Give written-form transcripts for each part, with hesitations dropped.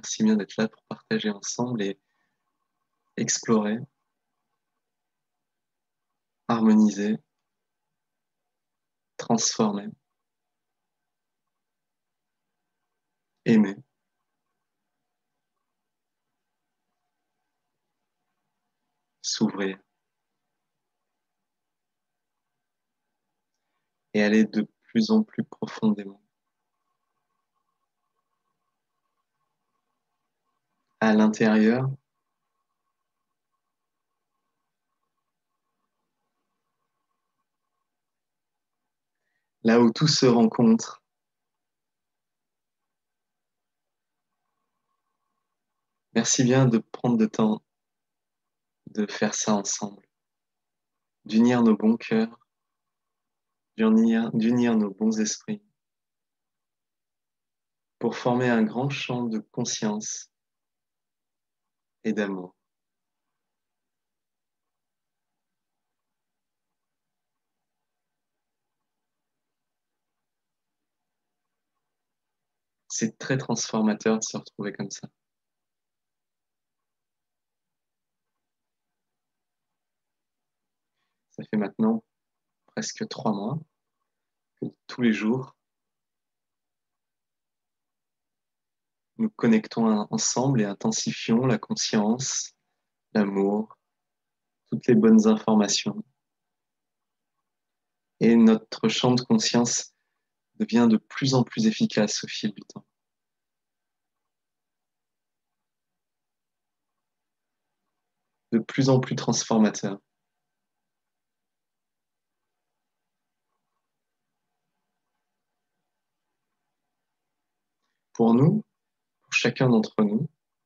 Merci bien d'être là pour partager ensemble et explorer, harmoniser, transformer, aimer. S'ouvrir et aller de plus en plus profondément à l'intérieur, là où tout se rencontre. Merci bien de prendre le temps de faire ça ensemble, d'unir nos bons cœurs, d'unir nos bons esprits pour former un grand champ de conscience et d'amour. C'est très transformateur de se retrouver comme ça. Ça fait maintenant presque 3 mois que tous les jours, nous connectons ensemble et intensifions la conscience, l'amour, toutes les bonnes informations. Et notre champ de conscience devient de plus en plus efficace au fil du temps. De plus en plus transformateur. Pour nous, pour chacun d'entre nous,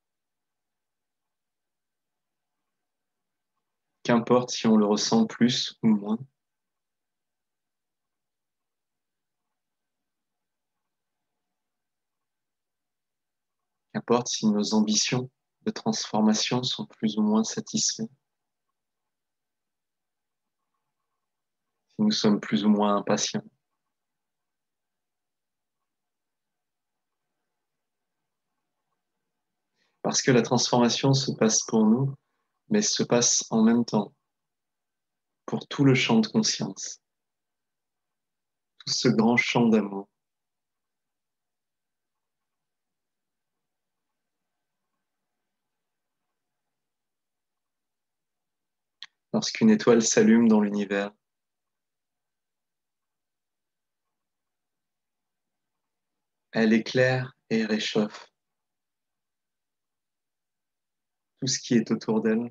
qu'importe si on le ressent plus ou moins, qu'importe si nos ambitions de transformation sont plus ou moins satisfaites, si nous sommes plus ou moins impatients. Parce que la transformation se passe pour nous, mais se passe en même temps pour tout le champ de conscience, tout ce grand champ d'amour. Lorsqu'une étoile s'allume dans l'univers, elle éclaire et réchauffe tout ce qui est autour d'elle,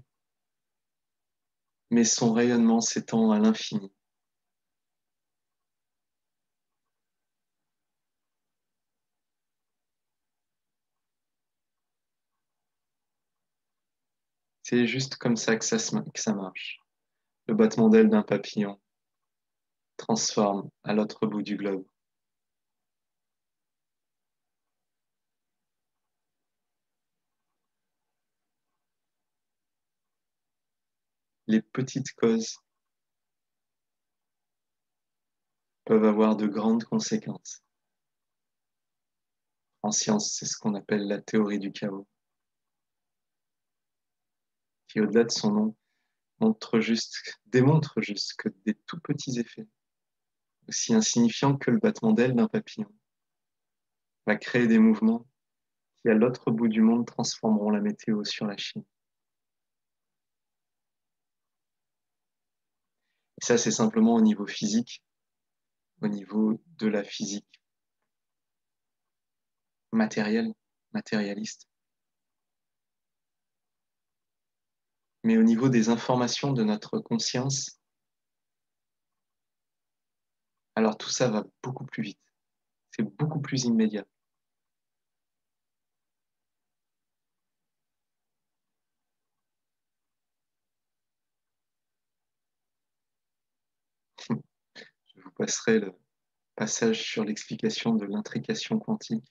mais son rayonnement s'étend à l'infini. C'est juste comme ça que ça marche. Le battement d'aile d'un papillon transforme à l'autre bout du globe. Les petites causes peuvent avoir de grandes conséquences. En science, c'est ce qu'on appelle la théorie du chaos, qui, au-delà de son nom, démontre juste que des tout petits effets, aussi insignifiants que le battement d'aile d'un papillon, va créer des mouvements qui, à l'autre bout du monde, transformeront la météo sur la Chine. Et ça, c'est simplement au niveau physique, au niveau de la physique matérielle, matérialiste. Mais au niveau des informations de notre conscience, alors tout ça va beaucoup plus vite. C'est beaucoup plus immédiat. Je vous passerai le passage sur l'explication de l'intrication quantique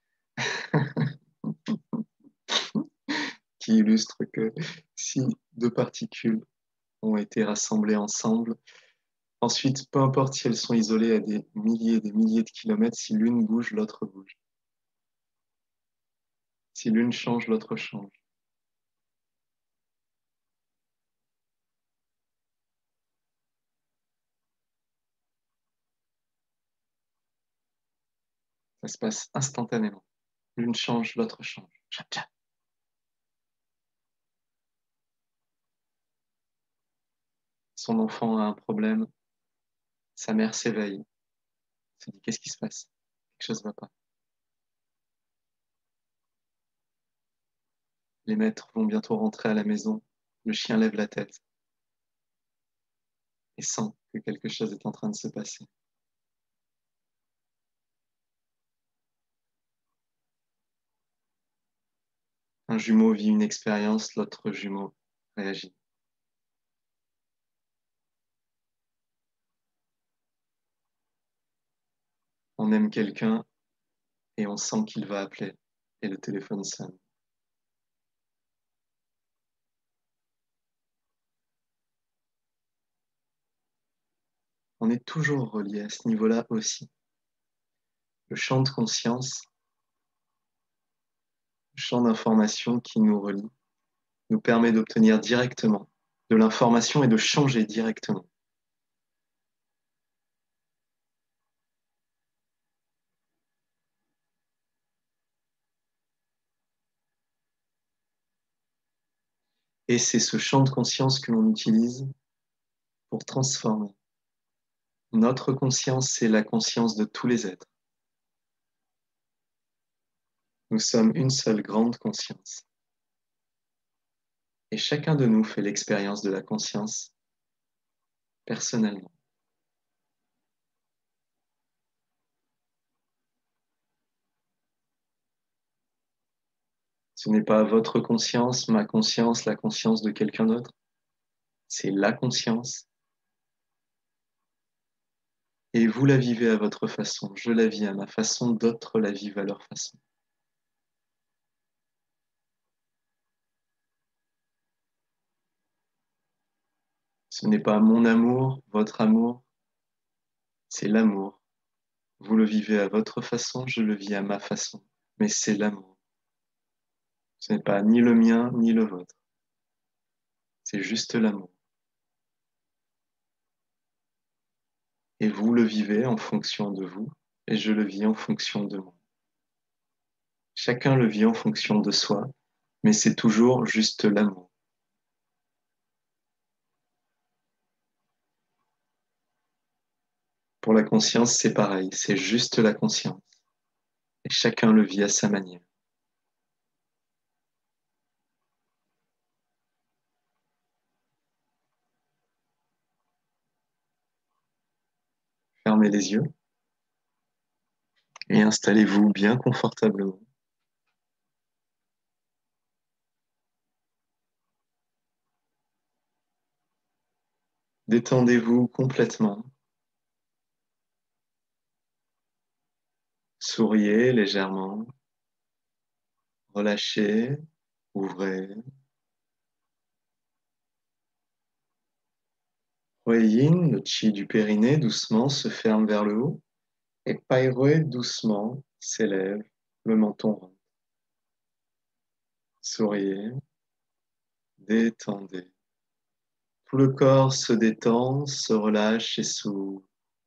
qui illustre que si deux particules ont été rassemblées ensemble, ensuite, peu importe si elles sont isolées à des milliers de kilomètres, si l'une bouge, l'autre bouge. Si l'une change, l'autre change. Ça se passe instantanément. L'une change, l'autre change. Tcha, tcha. Son enfant a un problème, sa mère s'éveille, se dit qu'est-ce qui se passe? Quelque chose ne va pas. Les maîtres vont bientôt rentrer à la maison. Le chien lève la tête et sent que quelque chose est en train de se passer. Un jumeau vit une expérience, l'autre jumeau réagit. On aime quelqu'un et on sent qu'il va appeler et le téléphone sonne. On est toujours relié à ce niveau-là aussi. Le champ de conscience, le champ d'information qui nous relie, nous permet d'obtenir directement de l'information et de changer directement. Et c'est ce champ de conscience que l'on utilise pour transformer. Notre conscience, c'est la conscience de tous les êtres. Nous sommes une seule grande conscience. Et chacun de nous fait l'expérience de la conscience personnellement. Ce n'est pas votre conscience, ma conscience, la conscience de quelqu'un d'autre. C'est la conscience. Et vous la vivez à votre façon. Je la vis à ma façon, d'autres la vivent à leur façon. Ce n'est pas mon amour, votre amour, c'est l'amour. Vous le vivez à votre façon, je le vis à ma façon. Mais c'est l'amour. Ce n'est pas ni le mien, ni le vôtre. C'est juste l'amour. Et vous le vivez en fonction de vous, et je le vis en fonction de moi. Chacun le vit en fonction de soi, mais c'est toujours juste l'amour. Pour la conscience, c'est pareil, c'est juste la conscience. Et chacun le vit à sa manière. Fermez les yeux et installez-vous bien confortablement. Détendez-vous complètement. Souriez légèrement. Relâchez. Ouvrez. Yin, le chi du périnée, doucement se ferme vers le haut. Et Pai Rui, doucement, s'élève, le menton rond. Souriez. Détendez. Tout le corps se détend, se relâche et s'ouvre.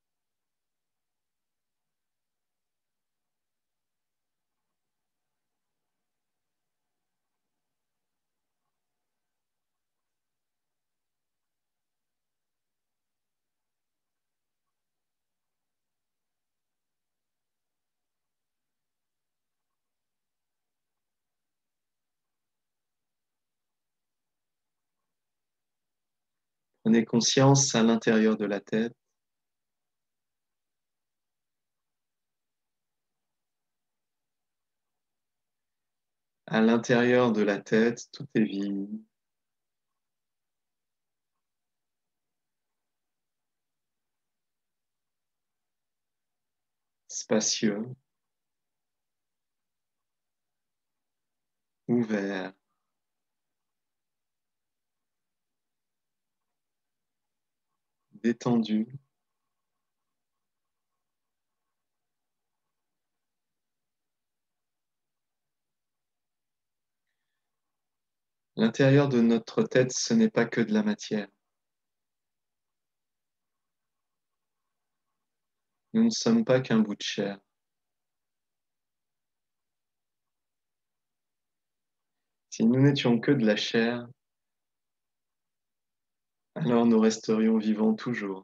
Prenez conscience à l'intérieur de la tête. À l'intérieur de la tête, tout est vide. Spacieux, ouvert. Détendu. L'intérieur de notre tête, ce n'est pas que de la matière. Nous ne sommes pas qu'un bout de chair. Si nous n'étions que de la chair, alors nous resterions vivants toujours.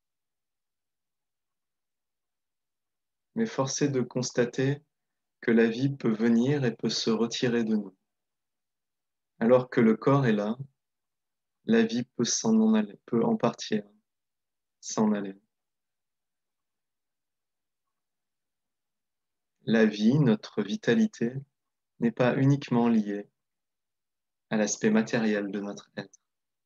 Mais force est de constater que la vie peut venir et peut se retirer de nous. Alors que le corps est là, la vie peut s'en aller, peut en partir, s'en aller. La vie, notre vitalité, n'est pas uniquement liée à l'aspect matériel de notre être.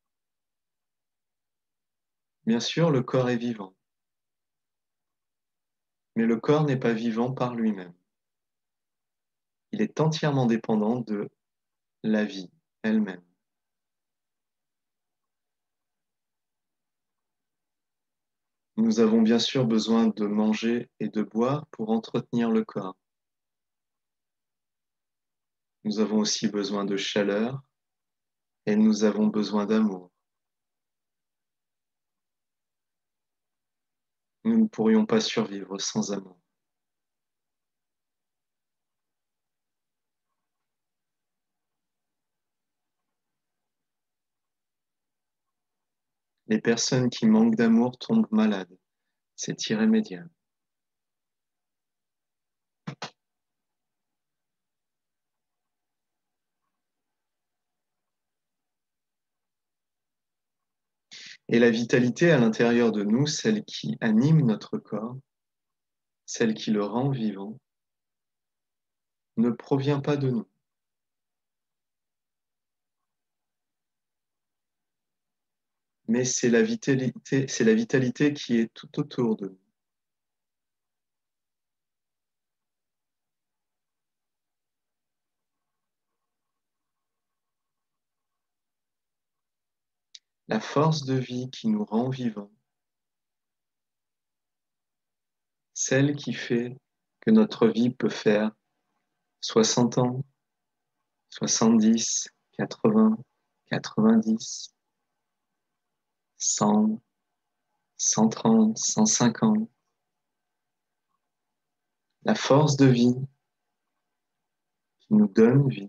Bien sûr, le corps est vivant, mais le corps n'est pas vivant par lui-même. Il est entièrement dépendant de la vie elle-même. Nous avons bien sûr besoin de manger et de boire pour entretenir le corps. Nous avons aussi besoin de chaleur et nous avons besoin d'amour. Nous ne pourrions pas survivre sans amour. Les personnes qui manquent d'amour tombent malades. C'est irrémédiable. Et la vitalité à l'intérieur de nous, celle qui anime notre corps, celle qui le rend vivant, ne provient pas de nous. Mais c'est la vitalité qui est tout autour de nous. La force de vie qui nous rend vivants, celle qui fait que notre vie peut faire 60 ans, 70, 80, 90, 100, 130, 150. La force de vie qui nous donne vie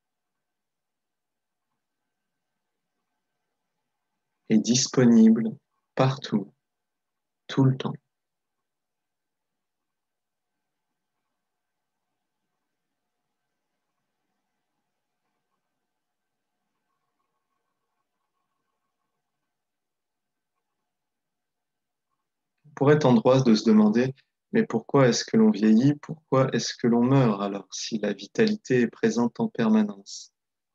est disponible partout, tout le temps. On pourrait être en droit de se demander, mais pourquoi est-ce que l'on vieillit? Pourquoi est-ce que l'on meurt alors si la vitalité est présente en permanence?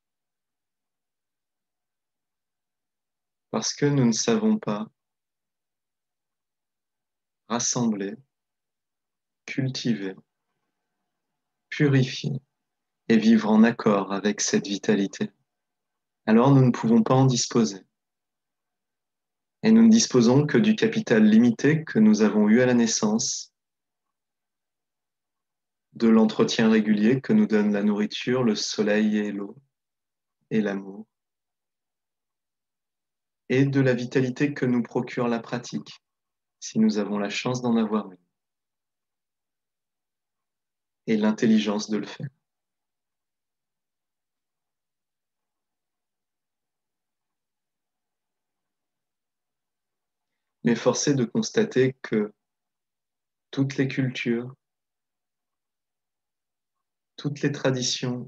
Parce que nous ne savons pas rassembler, cultiver, purifier et vivre en accord avec cette vitalité. Alors nous ne pouvons pas en disposer. Et nous ne disposons que du capital limité que nous avons eu à la naissance, de l'entretien régulier que nous donne la nourriture, le soleil et l'eau, et l'amour, et de la vitalité que nous procure la pratique, si nous avons la chance d'en avoir une, et l'intelligence de le faire. Mais force est de constater que toutes les cultures, toutes les traditions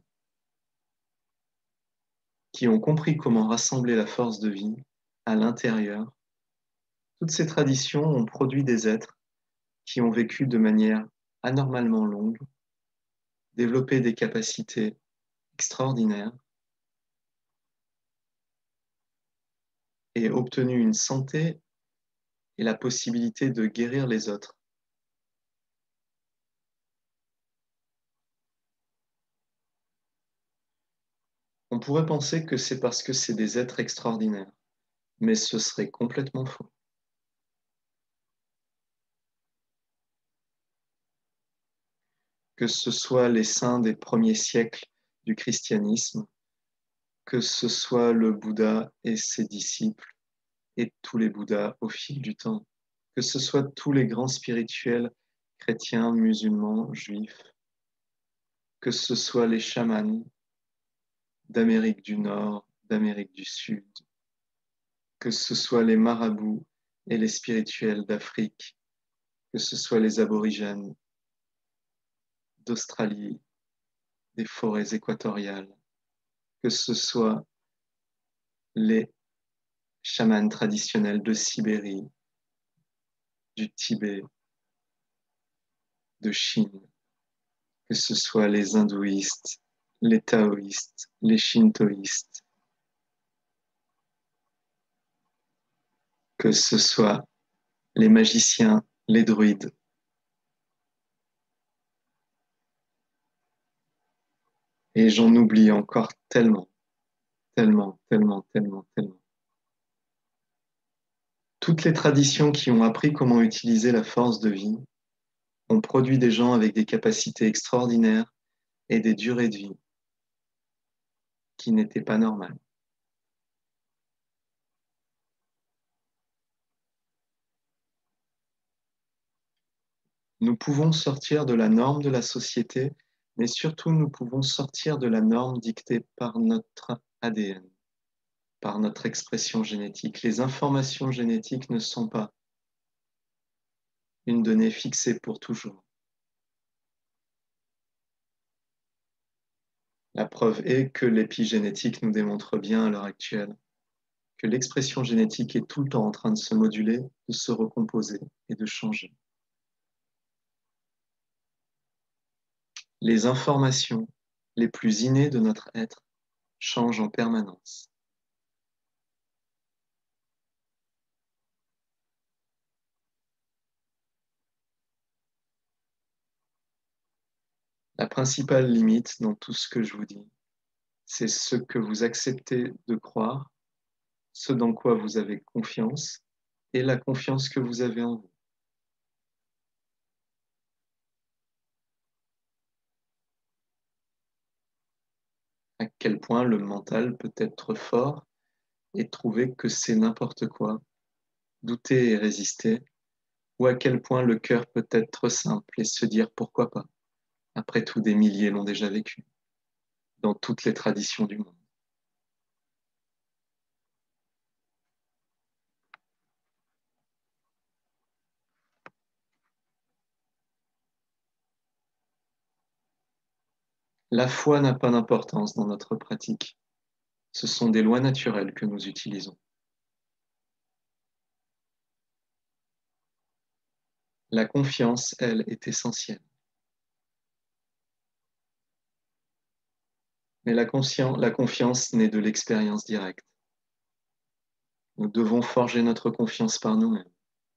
qui ont compris comment rassembler la force de vie à l'intérieur, toutes ces traditions ont produit des êtres qui ont vécu de manière anormalement longue, développé des capacités extraordinaires et obtenu une santé et la possibilité de guérir les autres. On pourrait penser que c'est parce que c'est des êtres extraordinaires, mais ce serait complètement faux. Que ce soit les saints des premiers siècles du christianisme que ce soit le Bouddha et ses disciples et tous les Bouddhas au fil du temps, que ce soit tous les grands spirituels chrétiens, musulmans, juifs, que ce soit les chamans d'Amérique du Nord, d'Amérique du Sud, que ce soit les marabouts et les spirituels d'Afrique, que ce soit les aborigènes d'Australie, des forêts équatoriales, que ce soit les chamans traditionnels de Sibérie, du Tibet, de Chine, que ce soit les hindouistes, les taoïstes, les shintoïstes, que ce soit les magiciens, les druides. Et j'en oublie encore tellement, tellement, tellement, tellement, tellement. Toutes les traditions qui ont appris comment utiliser la force de vie ont produit des gens avec des capacités extraordinaires et des durées de vie qui n'étaient pas normales. Nous pouvons sortir de la norme de la société, mais surtout nous pouvons sortir de la norme dictée par notre ADN, par notre expression génétique. Les informations génétiques ne sont pas une donnée fixée pour toujours. La preuve est que l'épigénétique nous démontre bien à l'heure actuelle que l'expression génétique est tout le temps en train de se moduler, de se recomposer et de changer. Les informations les plus innées de notre être changent en permanence. La principale limite dans tout ce que je vous dis, c'est ce que vous acceptez de croire, ce dans quoi vous avez confiance et la confiance que vous avez en vous. À quel point le mental peut être fort et trouver que c'est n'importe quoi, douter et résister, ou à quel point le cœur peut être simple et se dire pourquoi pas. Après tout, des milliers l'ont déjà vécu, dans toutes les traditions du monde. La foi n'a pas d'importance dans notre pratique. Ce sont des lois naturelles que nous utilisons. La confiance, elle, est essentielle. Mais la confiance naît de l'expérience directe. Nous devons forger notre confiance par nous-mêmes.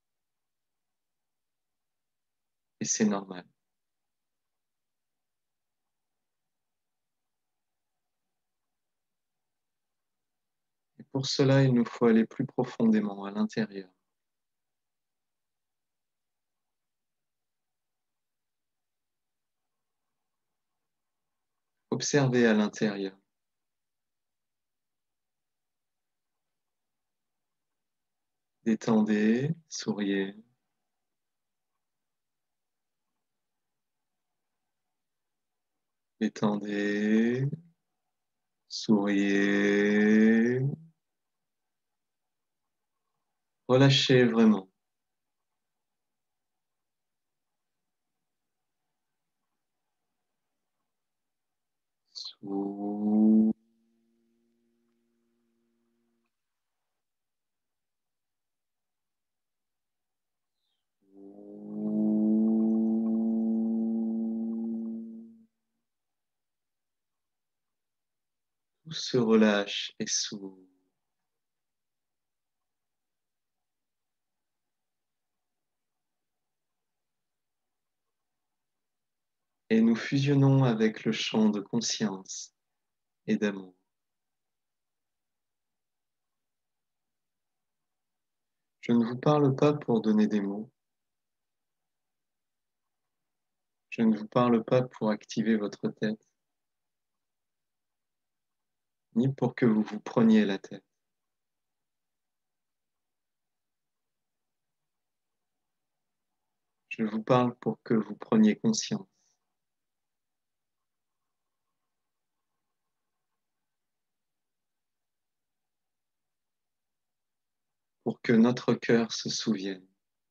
Et c'est normal. Et pour cela, il nous faut aller plus profondément à l'intérieur. Observez à l'intérieur. Détendez, souriez. Détendez, souriez. Relâchez vraiment. Sou- Tout se relâche et s'ouvre. Et nous fusionnons avec le champ de conscience et d'amour. Je ne vous parle pas pour donner des mots. Je ne vous parle pas pour activer votre tête. ni pour que vous vous preniez la tête. Je vous parle pour que vous preniez conscience. Pour que notre cœur se souvienne.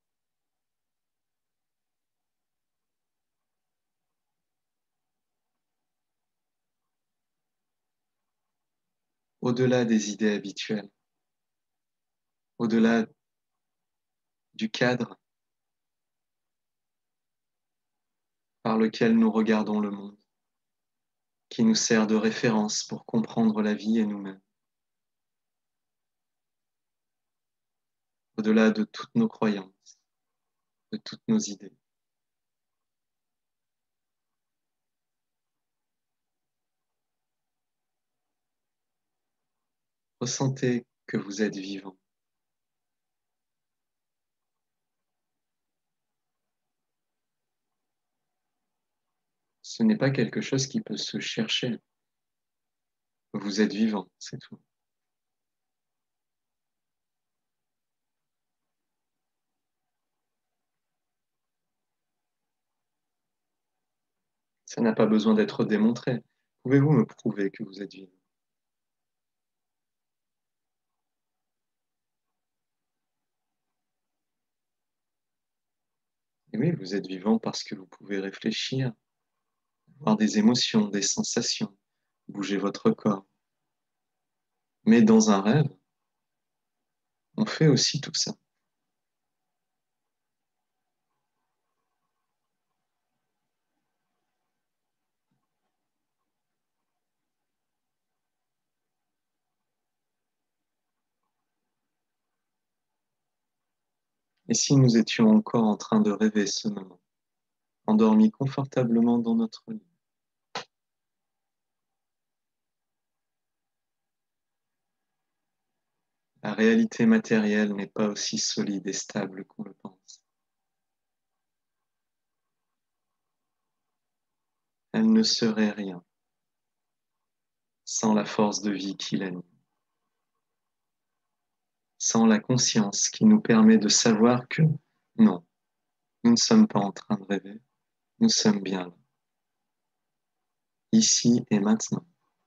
Au-delà des idées habituelles, au-delà du cadre par lequel nous regardons le monde, qui nous sert de référence pour comprendre la vie et nous-mêmes, au-delà de toutes nos croyances, de toutes nos idées. Ressentez que vous êtes vivant. Ce n'est pas quelque chose qui peut se chercher. Vous êtes vivant, c'est tout. Ça n'a pas besoin d'être démontré. Pouvez-vous me prouver que vous êtes vivant? Et oui, vous êtes vivant parce que vous pouvez réfléchir, avoir des émotions, des sensations, bouger votre corps. Mais dans un rêve, on fait aussi tout ça. Et si nous étions encore en train de rêver ce moment, endormis confortablement dans notre lit? La réalité matérielle n'est pas aussi solide et stable qu'on le pense. Elle ne serait rien sans la force de vie qui l'anime, sans la conscience qui nous permet de savoir que non, nous ne sommes pas en train de rêver, nous sommes bien là, ici et maintenant.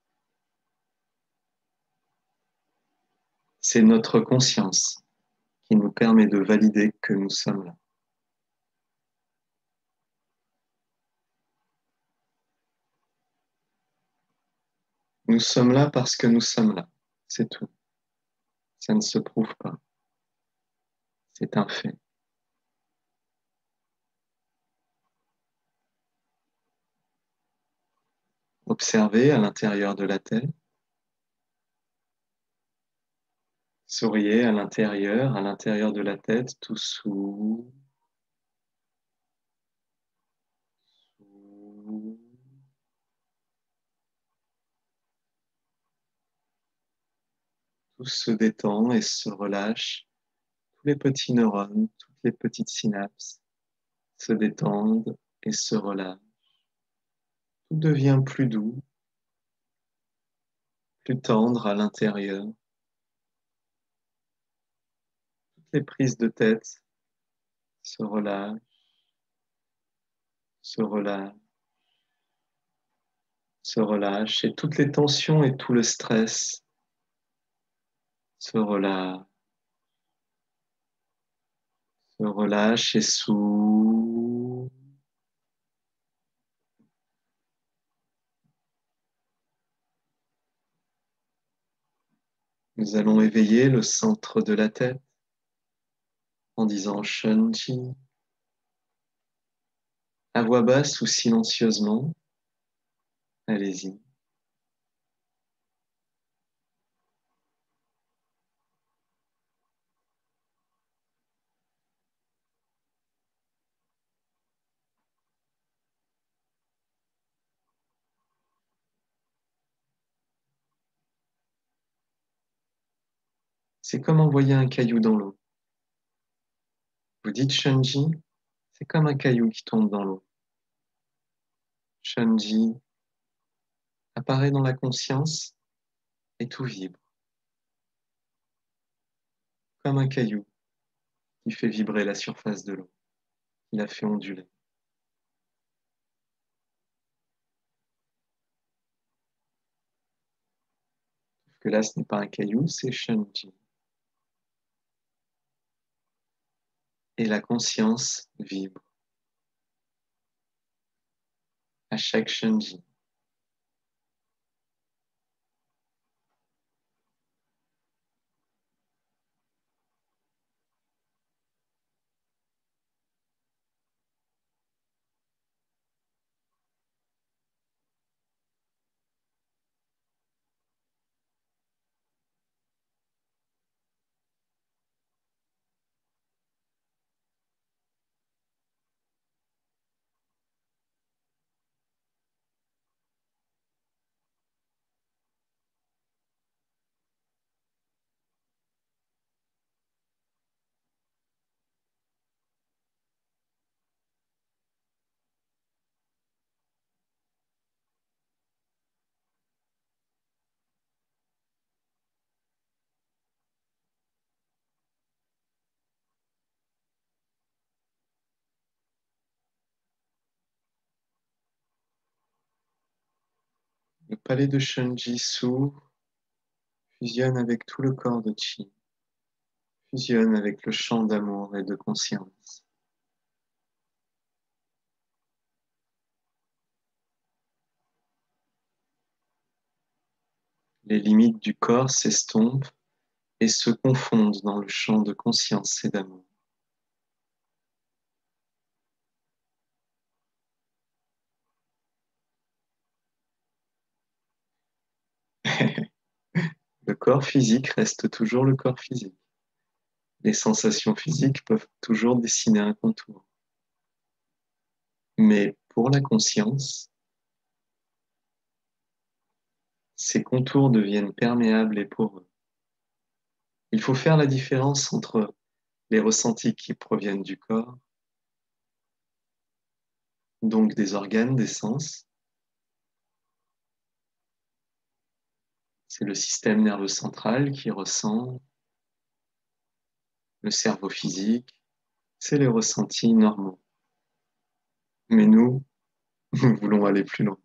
C'est notre conscience qui nous permet de valider que nous sommes là. Nous sommes là parce que nous sommes là, c'est tout. Ça ne se prouve pas, c'est un fait. Observez à l'intérieur de la tête, souriez à l'intérieur de la tête, tout sous, tout se détend et se relâche. Tous les petits neurones, toutes les petites synapses se détendent et se relâchent. Tout devient plus doux, plus tendre à l'intérieur. Toutes les prises de tête se relâchent, se relâchent, se relâchent et toutes les tensions et tout le stress se relâchent, se relâchent et sous. Nous allons éveiller le centre de la tête en disant Shanti à voix basse ou silencieusement. Allez-y. C'est comme envoyer un caillou dans l'eau. Vous dites Shanji, c'est comme un caillou qui tombe dans l'eau. Shanji apparaît dans la conscience et tout vibre, comme un caillou qui fait vibrer la surface de l'eau, qui la fait onduler. Sauf que là, ce n'est pas un caillou, c'est Shenji. Et la conscience vibre à chaque Shenji. Le palais de Shenji s'ouvre, fusionne avec tout le corps de Chi, fusionne avec le champ d'amour et de conscience. Les limites du corps s'estompent et se confondent dans le champ de conscience et d'amour. Le corps physique reste toujours le corps physique. Les sensations physiques peuvent toujours dessiner un contour. Mais pour la conscience, ces contours deviennent perméables et poreux. Il faut faire la différence entre les ressentis qui proviennent du corps, donc des organes, des sens. C'est le système nerveux central qui ressent, le cerveau physique, c'est les ressentis normaux. Mais nous, nous voulons aller plus loin.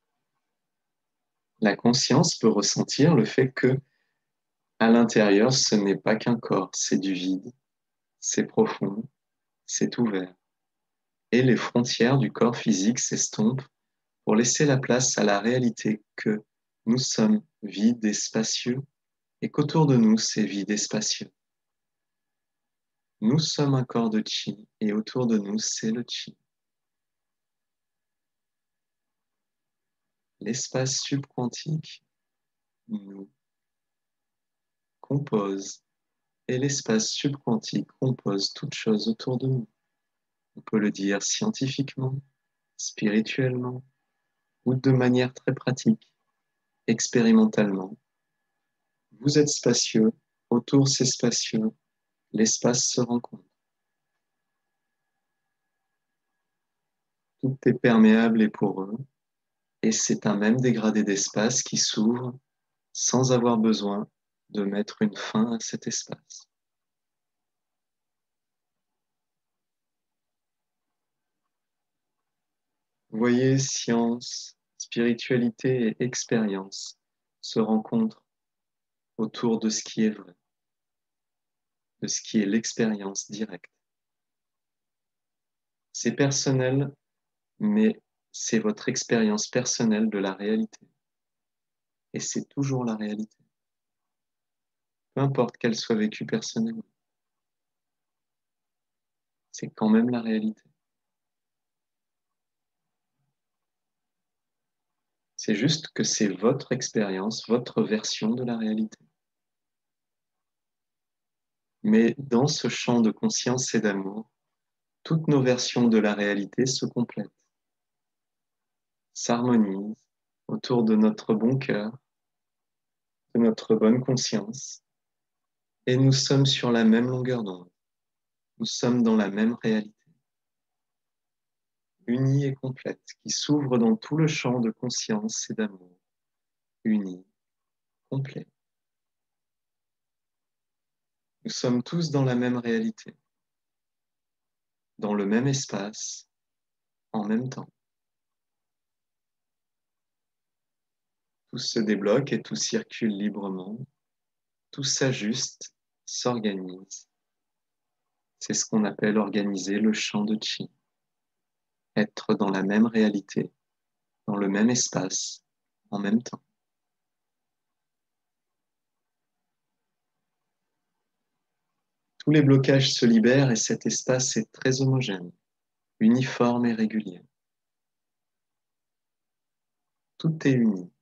La conscience peut ressentir le fait que, à l'intérieur, ce n'est pas qu'un corps, c'est du vide, c'est profond, c'est ouvert. Et les frontières du corps physique s'estompent pour laisser la place à la réalité que nous sommes vides et spacieux et qu'autour de nous, c'est vide et spacieux. Nous sommes un corps de chi et autour de nous, c'est le chi. L'espace subquantique nous compose et l'espace subquantique compose toute chose autour de nous. On peut le dire scientifiquement, spirituellement ou de manière très pratique, expérimentalement. Vous êtes spacieux, autour c'est spacieux, l'espace se rencontre. Tout est perméable et poreux, et c'est un même dégradé d'espace qui s'ouvre sans avoir besoin de mettre une fin à cet espace. Voyez, science, spiritualité et expérience se rencontrent autour de ce qui est vrai, de ce qui est l'expérience directe. C'est personnel, mais c'est votre expérience personnelle de la réalité. Et c'est toujours la réalité. Peu importe qu'elle soit vécue personnellement. C'est quand même la réalité. C'est juste que c'est votre expérience, votre version de la réalité. Mais dans ce champ de conscience et d'amour, toutes nos versions de la réalité se complètent, s'harmonisent autour de notre bon cœur, de notre bonne conscience, et nous sommes sur la même longueur d'onde. Nous sommes dans la même réalité, unie et complète, qui s'ouvre dans tout le champ de conscience et d'amour, unie, complet. Nous sommes tous dans la même réalité, dans le même espace, en même temps. Tout se débloque et tout circule librement, tout s'ajuste, s'organise. C'est ce qu'on appelle organiser le champ de Qi. Être dans la même réalité, dans le même espace, en même temps. Tous les blocages se libèrent et cet espace est très homogène, uniforme et régulier. Tout est uni.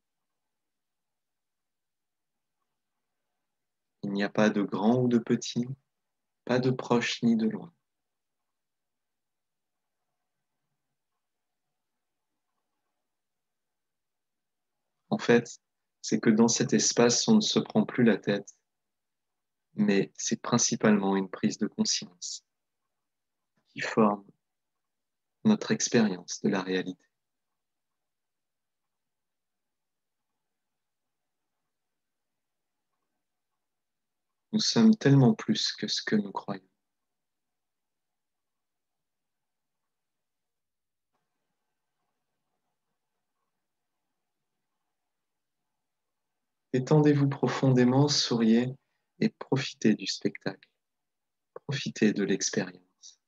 Il n'y a pas de grand ou de petit, pas de proche ni de loin. En fait, c'est que dans cet espace, on ne se prend plus la tête, mais c'est principalement une prise de conscience qui forme notre expérience de la réalité. Nous sommes tellement plus que ce que nous croyons. Détendez-vous profondément, souriez et profitez du spectacle. Profitez de l'expérience.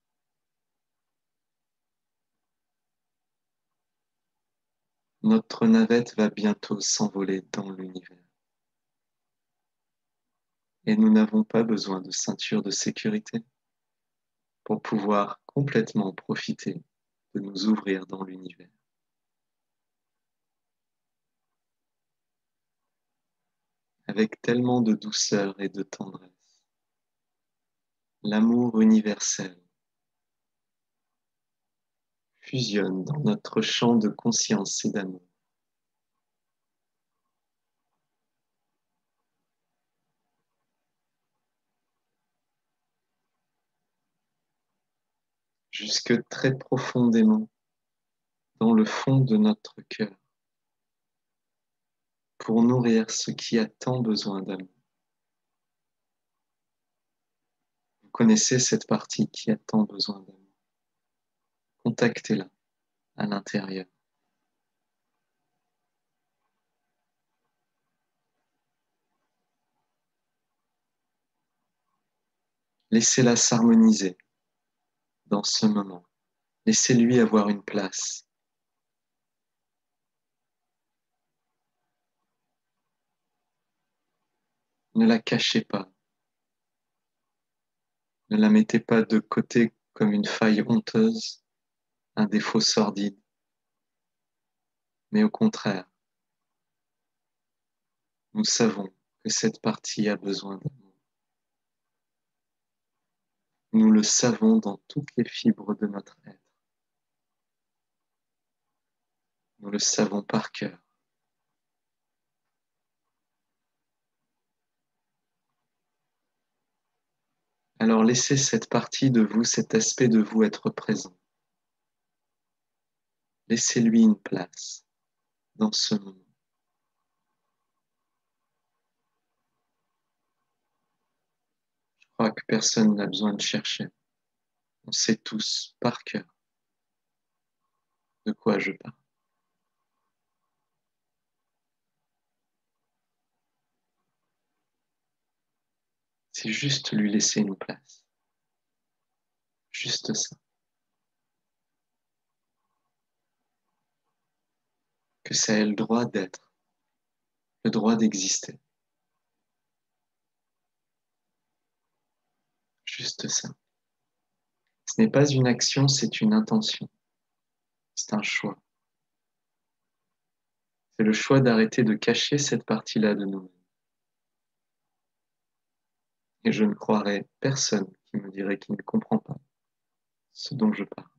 Notre navette va bientôt s'envoler dans l'univers. Et nous n'avons pas besoin de ceinture de sécurité pour pouvoir complètement profiter de nous ouvrir dans l'univers. Avec tellement de douceur et de tendresse. L'amour universel fusionne dans notre champ de conscience et d'amour. Jusque très profondément dans le fond de notre cœur pour nourrir ce qui a tant besoin d'amour. Vous connaissez cette partie qui a tant besoin d'amour. Contactez-la à l'intérieur. Laissez-la s'harmoniser dans ce moment. Laissez-lui avoir une place. Ne la cachez pas. Ne la mettez pas de côté comme une faille honteuse, un défaut sordide, mais au contraire, nous savons que cette partie a besoin d'amour. Nous le savons dans toutes les fibres de notre être. Nous le savons par cœur. Alors laissez cette partie de vous, cet aspect de vous être présent. Laissez-lui une place dans ce moment. Je crois que personne n'a besoin de chercher. On sait tous par cœur de quoi je parle. C'est juste lui laisser une place. Juste ça. Que ça ait le droit d'être, le droit d'exister. Juste ça. Ce n'est pas une action, c'est une intention. C'est un choix. C'est le choix d'arrêter de cacher cette partie-là de nous-mêmes. Et je ne croirais personne qui me dirait qu'il ne comprend pas ce dont je parle.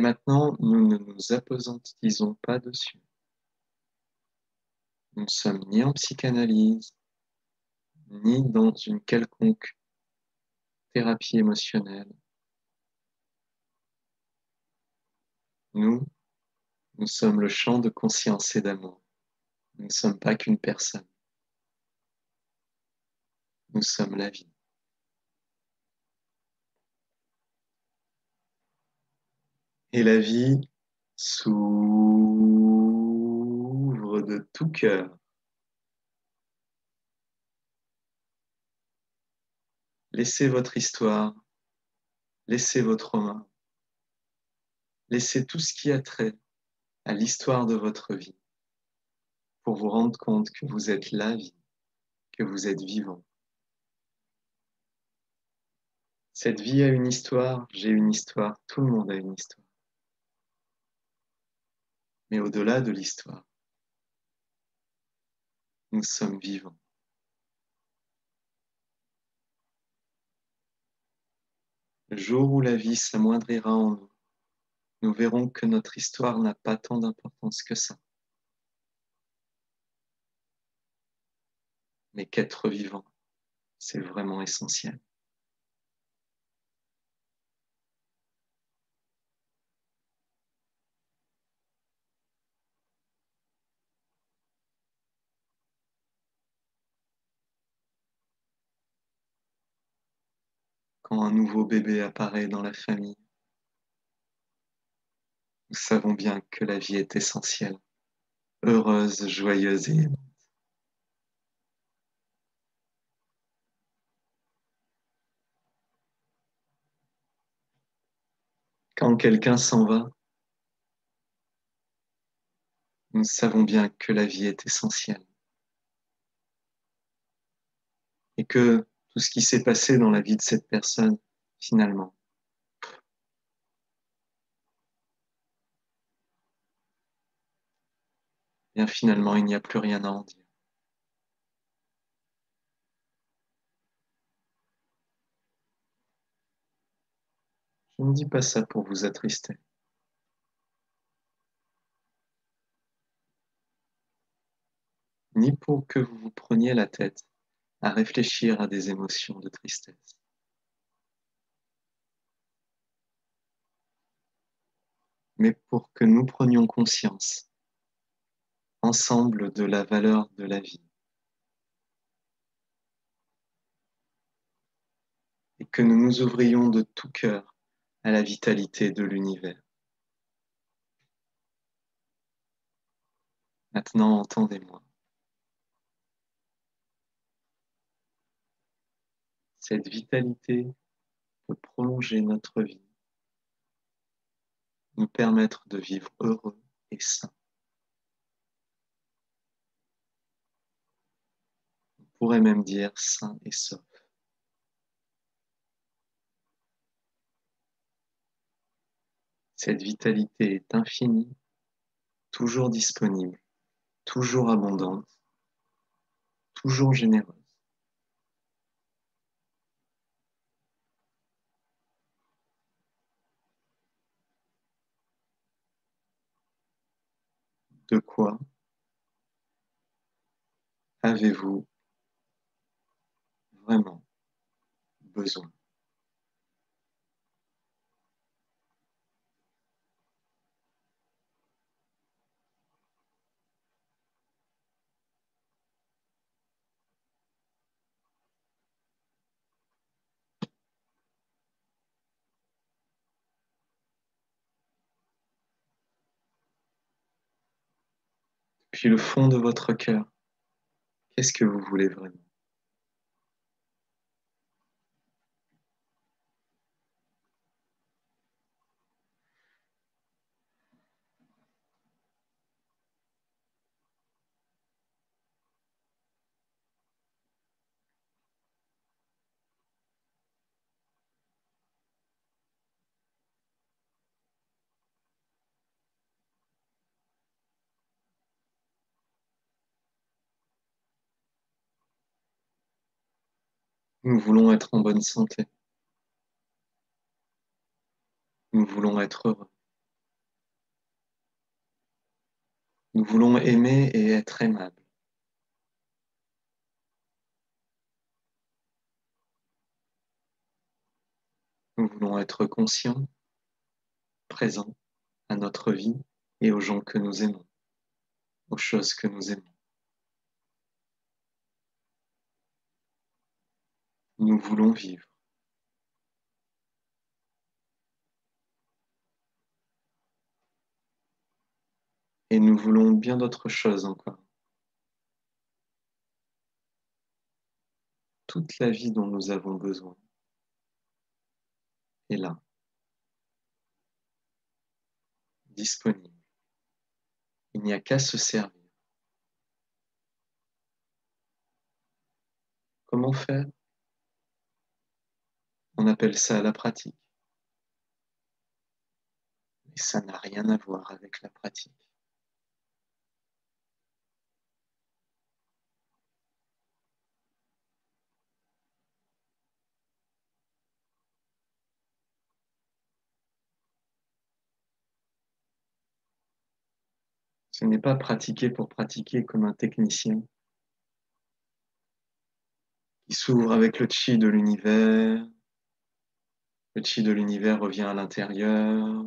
Et maintenant, nous ne nous appesantisons pas dessus. Nous ne sommes ni en psychanalyse, ni dans une quelconque thérapie émotionnelle. Nous sommes le champ de conscience et d'amour. Nous ne sommes pas qu'une personne. Nous sommes la vie. Et la vie s'ouvre de tout cœur. Laissez votre histoire, laissez vos traumas, laissez tout ce qui a trait à l'histoire de votre vie pour vous rendre compte que vous êtes la vie, que vous êtes vivant. Cette vie a une histoire, j'ai une histoire, tout le monde a une histoire. Mais au-delà de l'histoire, nous sommes vivants. Le jour où la vie s'amoindrira en nous, nous verrons que notre histoire n'a pas tant d'importance que ça. Mais qu'être vivant, c'est vraiment essentiel. Quand un nouveau bébé apparaît dans la famille, nous savons bien que la vie est essentielle, heureuse, joyeuse et aimante. Quand quelqu'un s'en va, nous savons bien que la vie est essentielle et que tout ce qui s'est passé dans la vie de cette personne, finalement, bien finalement, il n'y a plus rien à en dire. Je ne dis pas ça pour vous attrister, ni pour que vous vous preniez la tête à réfléchir à des émotions de tristesse, mais pour que nous prenions conscience ensemble de la valeur de la vie et que nous nous ouvrions de tout cœur à la vitalité de l'univers. Maintenant, entendez-moi. Cette vitalité peut prolonger notre vie, nous permettre de vivre heureux et sain. On pourrait même dire sain et sauf. Cette vitalité est infinie, toujours disponible, toujours abondante, toujours généreuse. De quoi avez-vous vraiment besoin? Puis le fond de votre cœur, qu'est-ce que vous voulez vraiment? Nous voulons être en bonne santé. Nous voulons être heureux. Nous voulons aimer et être aimables. Nous voulons être conscients, présents à notre vie et aux gens que nous aimons, aux choses que nous aimons. Nous voulons vivre. Et nous voulons bien d'autres choses encore. Toute la vie dont nous avons besoin est là, disponible. Il n'y a qu'à se servir. Comment faire? On appelle ça la pratique. Mais ça n'a rien à voir avec la pratique. Ce n'est pas pratiquer pour pratiquer comme un technicien qui s'ouvre avec le chi de l'univers. Le chi de l'univers revient à l'intérieur.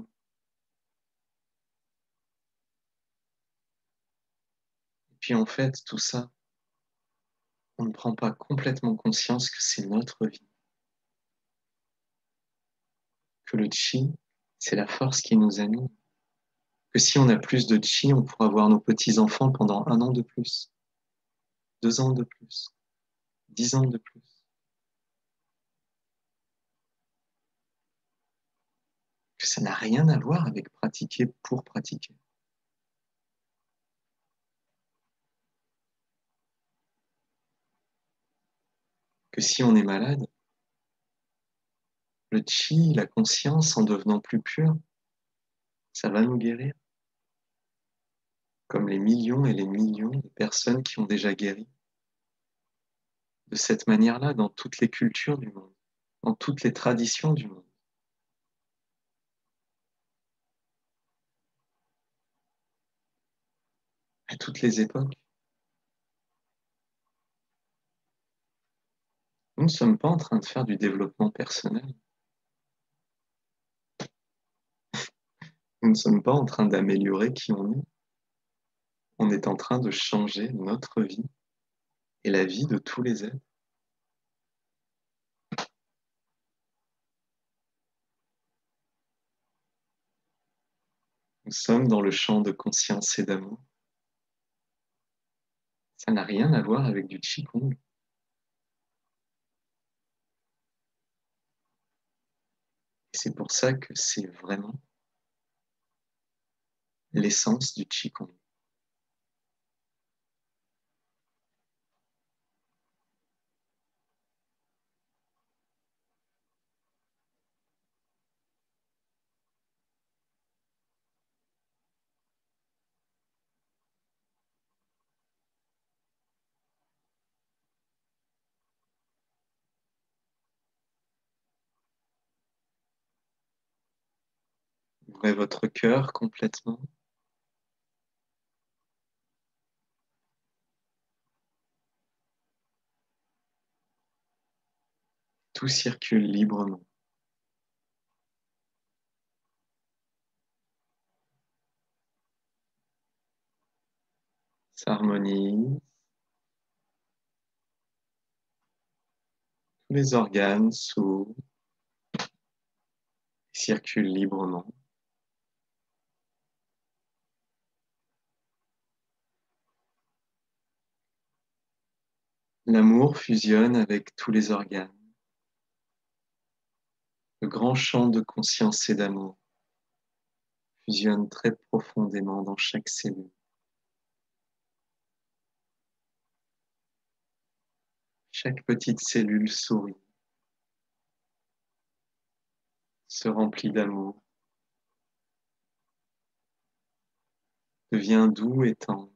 Et puis en fait, tout ça, on ne prend pas complètement conscience que c'est notre vie. Que le chi, c'est la force qui nous anime. Que si on a plus de chi, on pourra voir nos petits-enfants pendant 1 an de plus, 2 ans de plus, 10 ans de plus. Que ça n'a rien à voir avec pratiquer pour pratiquer. Que si on est malade, le chi, la conscience, en devenant plus pure, ça va nous guérir. Comme les millions et les millions de personnes qui ont déjà guéri. De cette manière-là, dans toutes les cultures du monde, dans toutes les traditions du monde. À toutes les époques. Nous ne sommes pas en train de faire du développement personnel. Nous ne sommes pas en train d'améliorer qui on est. On est en train de changer notre vie et la vie de tous les êtres. Nous sommes dans le champ de conscience et d'amour. Ça n'a rien à voir avec du Qigong. Et c'est pour ça que c'est vraiment l'essence du Qigong. Ouvrez votre cœur complètement. Tout circule librement. S'harmonise. Tous les organes s'ouvrent, circulent librement. L'amour fusionne avec tous les organes. Le grand champ de conscience et d'amour fusionne très profondément dans chaque cellule. Chaque petite cellule sourit, se remplit d'amour, devient doux et tendre.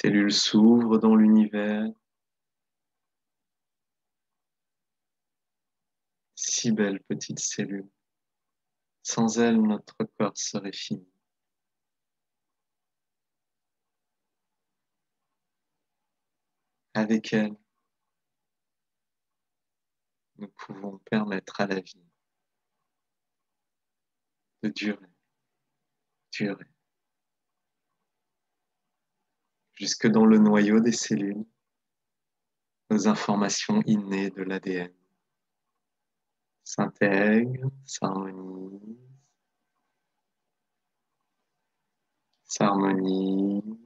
cellules s'ouvrent dans l'univers. Si belles petites cellules. Sans elles, notre corps serait fini. Avec elles, nous pouvons permettre à la vie de durer, durer, jusque dans le noyau des cellules, nos informations innées de l'ADN s'intègrent, s'harmonisent, s'harmonisent,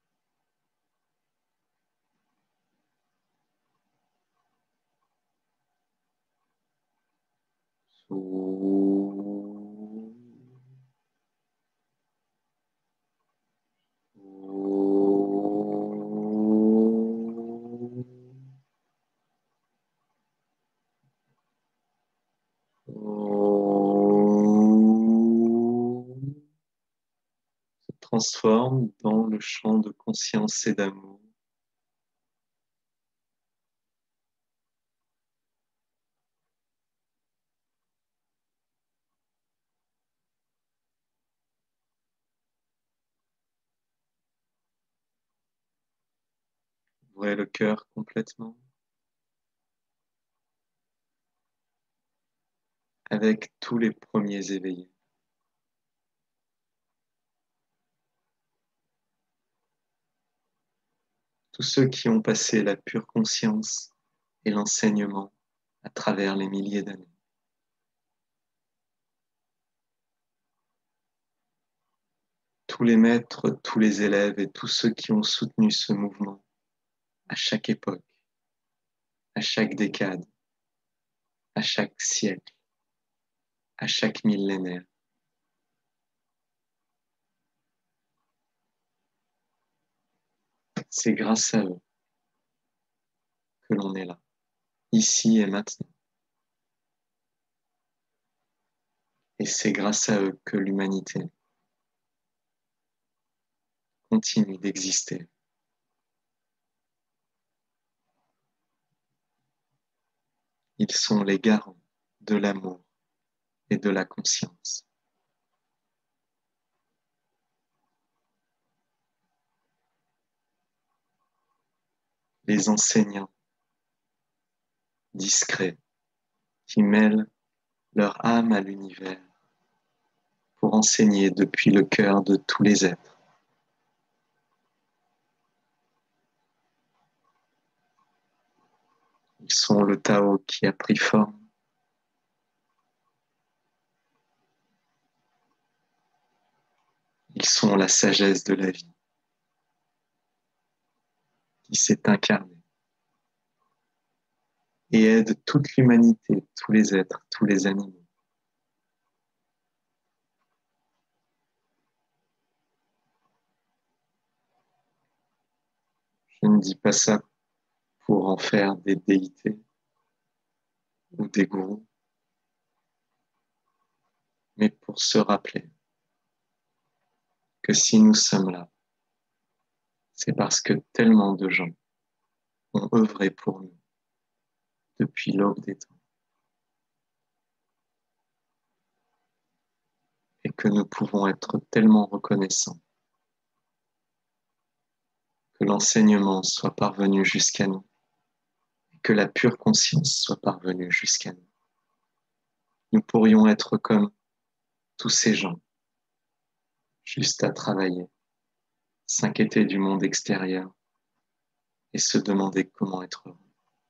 se transforme dans le champ de conscience et d'amour. Ouvrez le cœur complètement avec tous les premiers éveillés. Tous ceux qui ont passé la pure conscience et l'enseignement à travers les milliers d'années. Tous les maîtres, tous les élèves et tous ceux qui ont soutenu ce mouvement à chaque époque, à chaque décade, à chaque siècle, à chaque millénaire. C'est grâce à eux que l'on est là, ici et maintenant. Et c'est grâce à eux que l'humanité continue d'exister. Ils sont les garants de l'amour et de la conscience. Les enseignants discrets qui mêlent leur âme à l'univers pour enseigner depuis le cœur de tous les êtres. Ils sont le Tao qui a pris forme. Ils sont la sagesse de la vie qui s'est incarnée et aide toute l'humanité, tous les êtres, tous les animaux. Je ne dis pas ça pour en faire des déités ou des gourous, mais pour se rappeler que si nous sommes là, c'est parce que tellement de gens ont œuvré pour nous depuis l'aube des temps et que nous pouvons être tellement reconnaissants que l'enseignement soit parvenu jusqu'à nous et que la pure conscience soit parvenue jusqu'à nous. Nous pourrions être comme tous ces gens, juste à travailler, s'inquiéter du monde extérieur et se demander comment être heureux.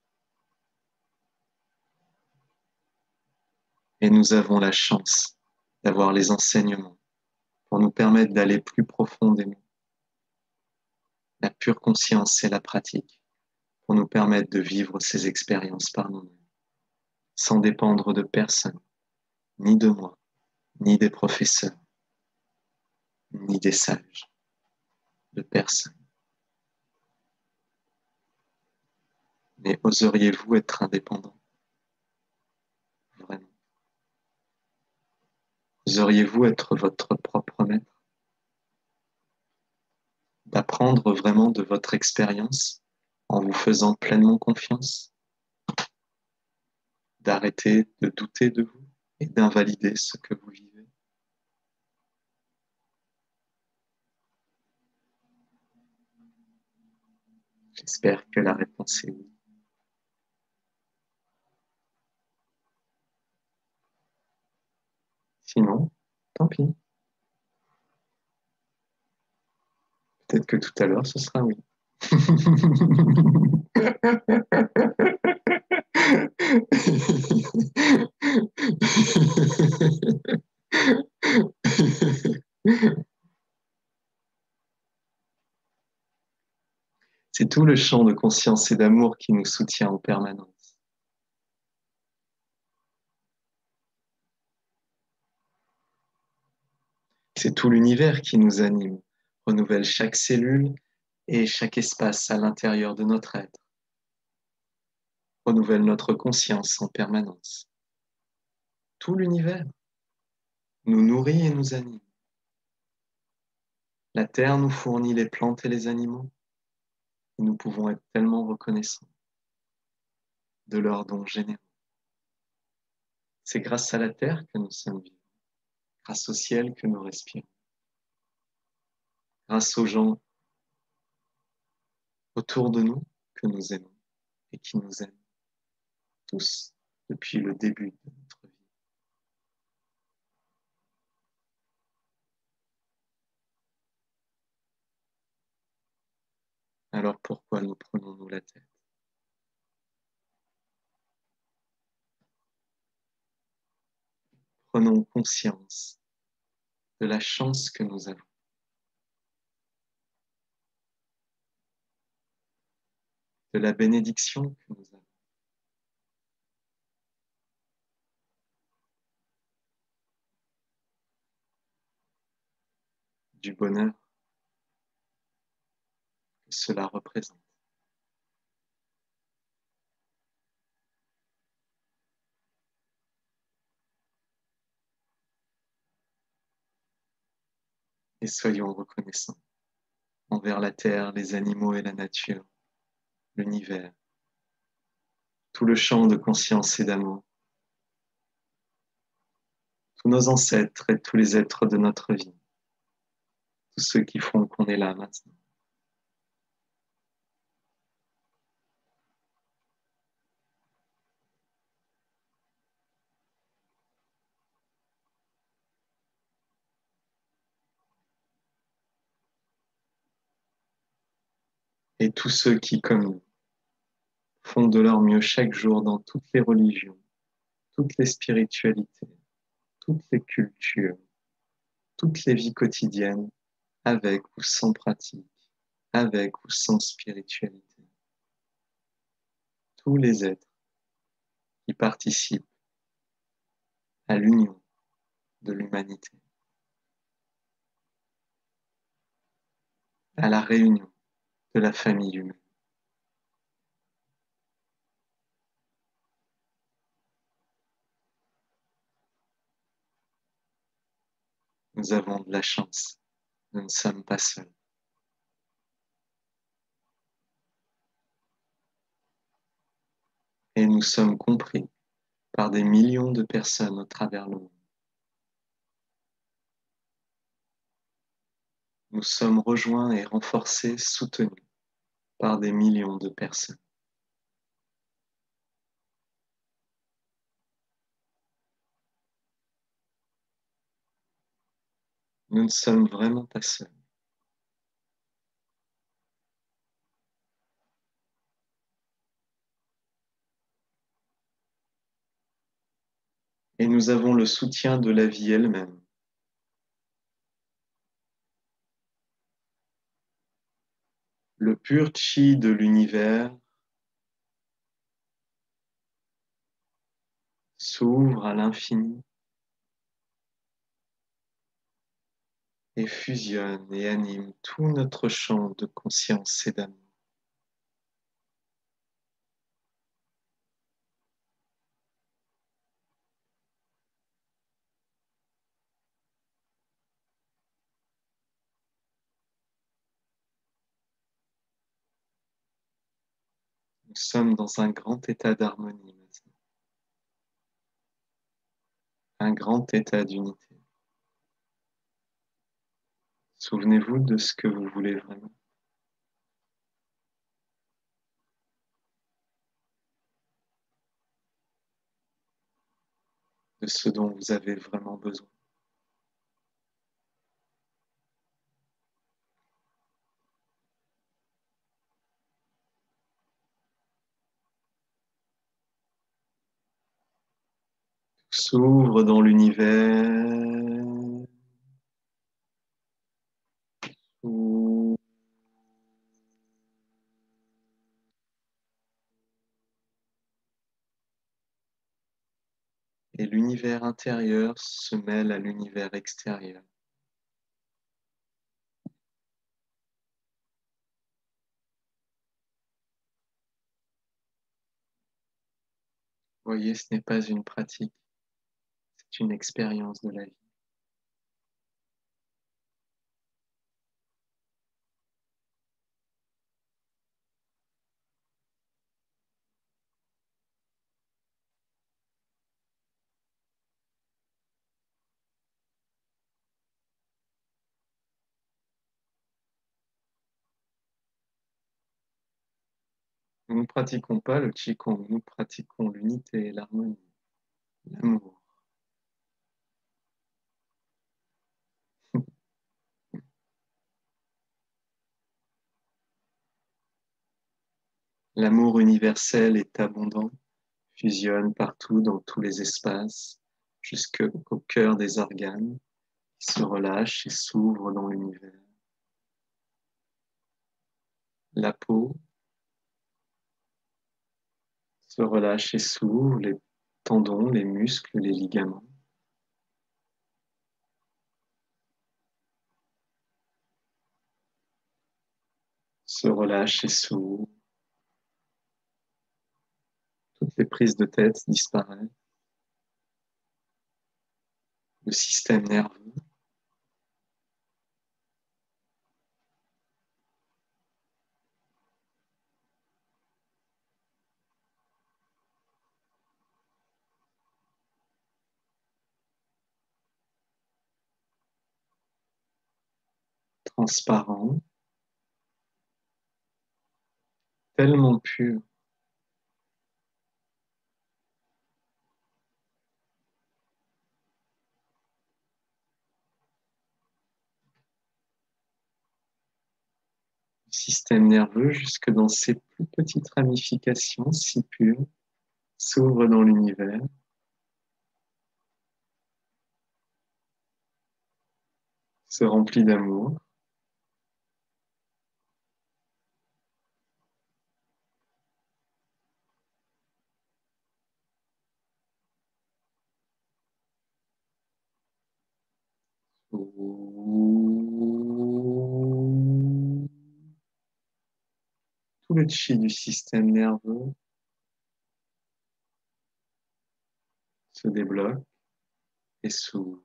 Et nous avons la chance d'avoir les enseignements pour nous permettre d'aller plus profondément. La pure conscience et la pratique pour nous permettre de vivre ces expériences par nous-mêmes, sans dépendre de personne, ni de moi, ni des professeurs, ni des sages, de personne. Mais oseriez-vous être indépendant? Vraiment? Oseriez-vous être votre propre maître? d'apprendre vraiment de votre expérience en vous faisant pleinement confiance, d'arrêter de douter de vous et d'invalider ce que vous vivez. J'espère que la réponse est oui. Sinon, tant pis. Peut-être que tout à l'heure, ce sera oui. C'est tout le champ de conscience et d'amour qui nous soutient en permanence. C'est tout l'univers qui nous anime, renouvelle chaque cellule et chaque espace à l'intérieur de notre être, renouvelle notre conscience en permanence. Tout l'univers nous nourrit et nous anime. La terre nous fournit les plantes et les animaux, et nous pouvons être tellement reconnaissants de leurs dons généreux. C'est grâce à la terre que nous sommes vivants, grâce au ciel que nous respirons, grâce aux gens autour de nous que nous aimons et qui nous aiment tous depuis le début de notre vie. Alors pourquoi nous prenons-nous la tête? Prenons conscience de la chance que nous avons, de la bénédiction que nous avons, du bonheur que cela représente. Et soyons reconnaissants envers la terre, les animaux et la nature, l'univers, tout le champ de conscience et d'amour, tous nos ancêtres et tous les êtres de notre vie, tous ceux qui font qu'on est là maintenant. Et tous ceux qui, comme nous, font de leur mieux chaque jour dans toutes les religions, toutes les spiritualités, toutes les cultures, toutes les vies quotidiennes, avec ou sans pratique, avec ou sans spiritualité. Tous les êtres qui participent à l'union de l'humanité, à la réunion de la famille humaine. Nous avons de la chance, nous ne sommes pas seuls. Et nous sommes compris par des millions de personnes au travers le monde. Nous sommes rejoints et renforcés, soutenus par des millions de personnes. Nous ne sommes vraiment pas seuls. Et nous avons le soutien de la vie elle-même. Le pur chi de l'univers s'ouvre à l'infini et fusionne et anime tout notre champ de conscience et d'amour. sommes dans un grand état d'harmonie maintenant, un grand état d'unité. Souvenez-vous de ce que vous voulez vraiment, de ce dont vous avez vraiment besoin. Tout s'ouvre dans l'univers. Et l'univers intérieur se mêle à l'univers extérieur. Voyez, ce n'est pas une pratique, c'est une expérience de la vie. Nous ne pratiquons pas le Qigong, nous pratiquons l'unité et l'harmonie, l'amour. L'amour universel est abondant, fusionne partout dans tous les espaces, jusqu'au cœur des organes, qui se relâchent et s'ouvrent dans l'univers. La peau se relâche et s'ouvre, les tendons, les muscles, les ligaments. Se relâchent et s'ouvrent. Toutes les prises de tête disparaissent. Le système nerveux transparent, tellement pur. Le système nerveux, jusque dans ses plus petites ramifications, si pures, s'ouvre dans l'univers, se remplit d'amour. Tout le chi du système nerveux se débloque et s'ouvre.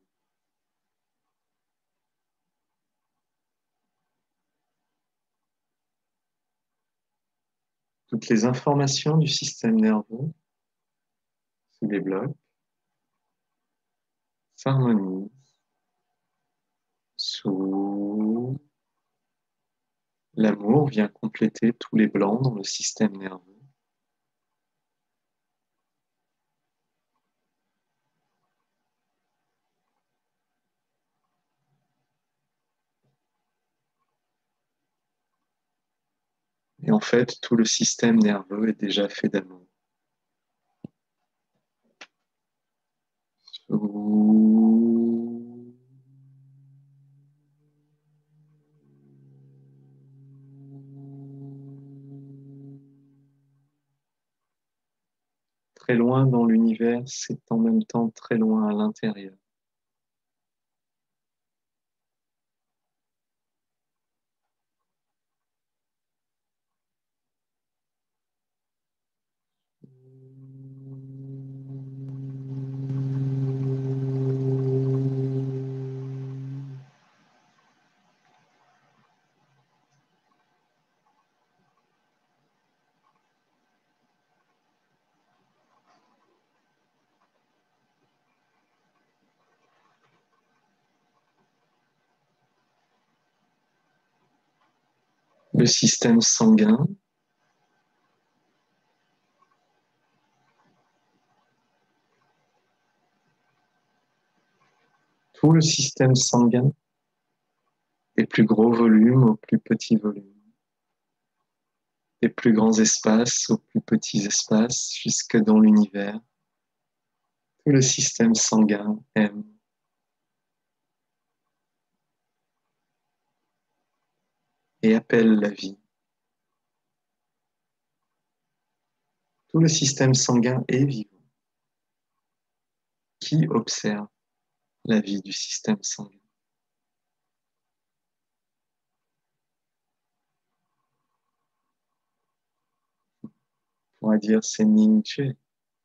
Toutes les informations du système nerveux se débloquent, s'harmonisent, s'ouvrent. L'amour vient compléter tous les blancs dans le système nerveux. Et en fait, tout le système nerveux est déjà fait d'amour. Très loin dans l'univers, c'est en même temps très loin à l'intérieur. le système sanguin, tout le système sanguin, des plus gros volumes aux plus petits volumes, des plus grands espaces aux plus petits espaces, jusque dans l'univers. Tout le système sanguin aime. Et appelle la vie. Tout le système sanguin est vivant. Qui observe la vie du système sanguin? On pourrait dire c'est Ning Che.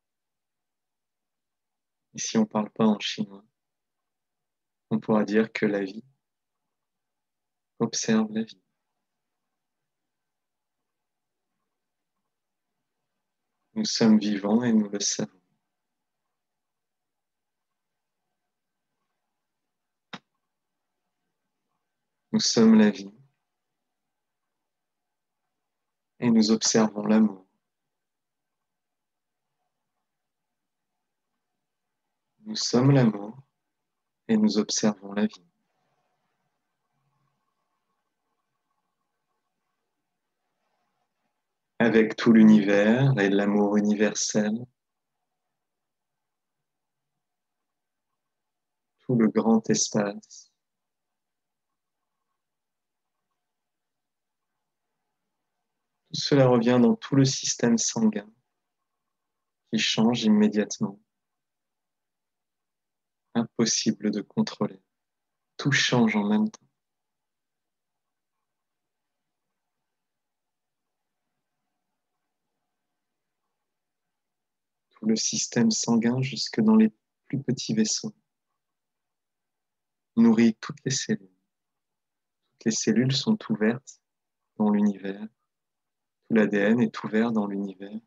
Et si on ne parle pas en chinois, on pourra dire que la vie observe la vie. Nous sommes vivants et nous le savons. Nous sommes la vie et nous observons l'amour. Nous sommes l'amour et nous observons la vie. Avec tout l'univers et l'amour universel, tout le grand espace, tout cela revient dans tout le système sanguin qui change immédiatement. Impossible de contrôler. Tout change en même temps. Tout le système sanguin jusque dans les plus petits vaisseaux nourrit toutes les cellules. Toutes les cellules sont ouvertes dans l'univers. Tout l'ADN est ouvert dans l'univers.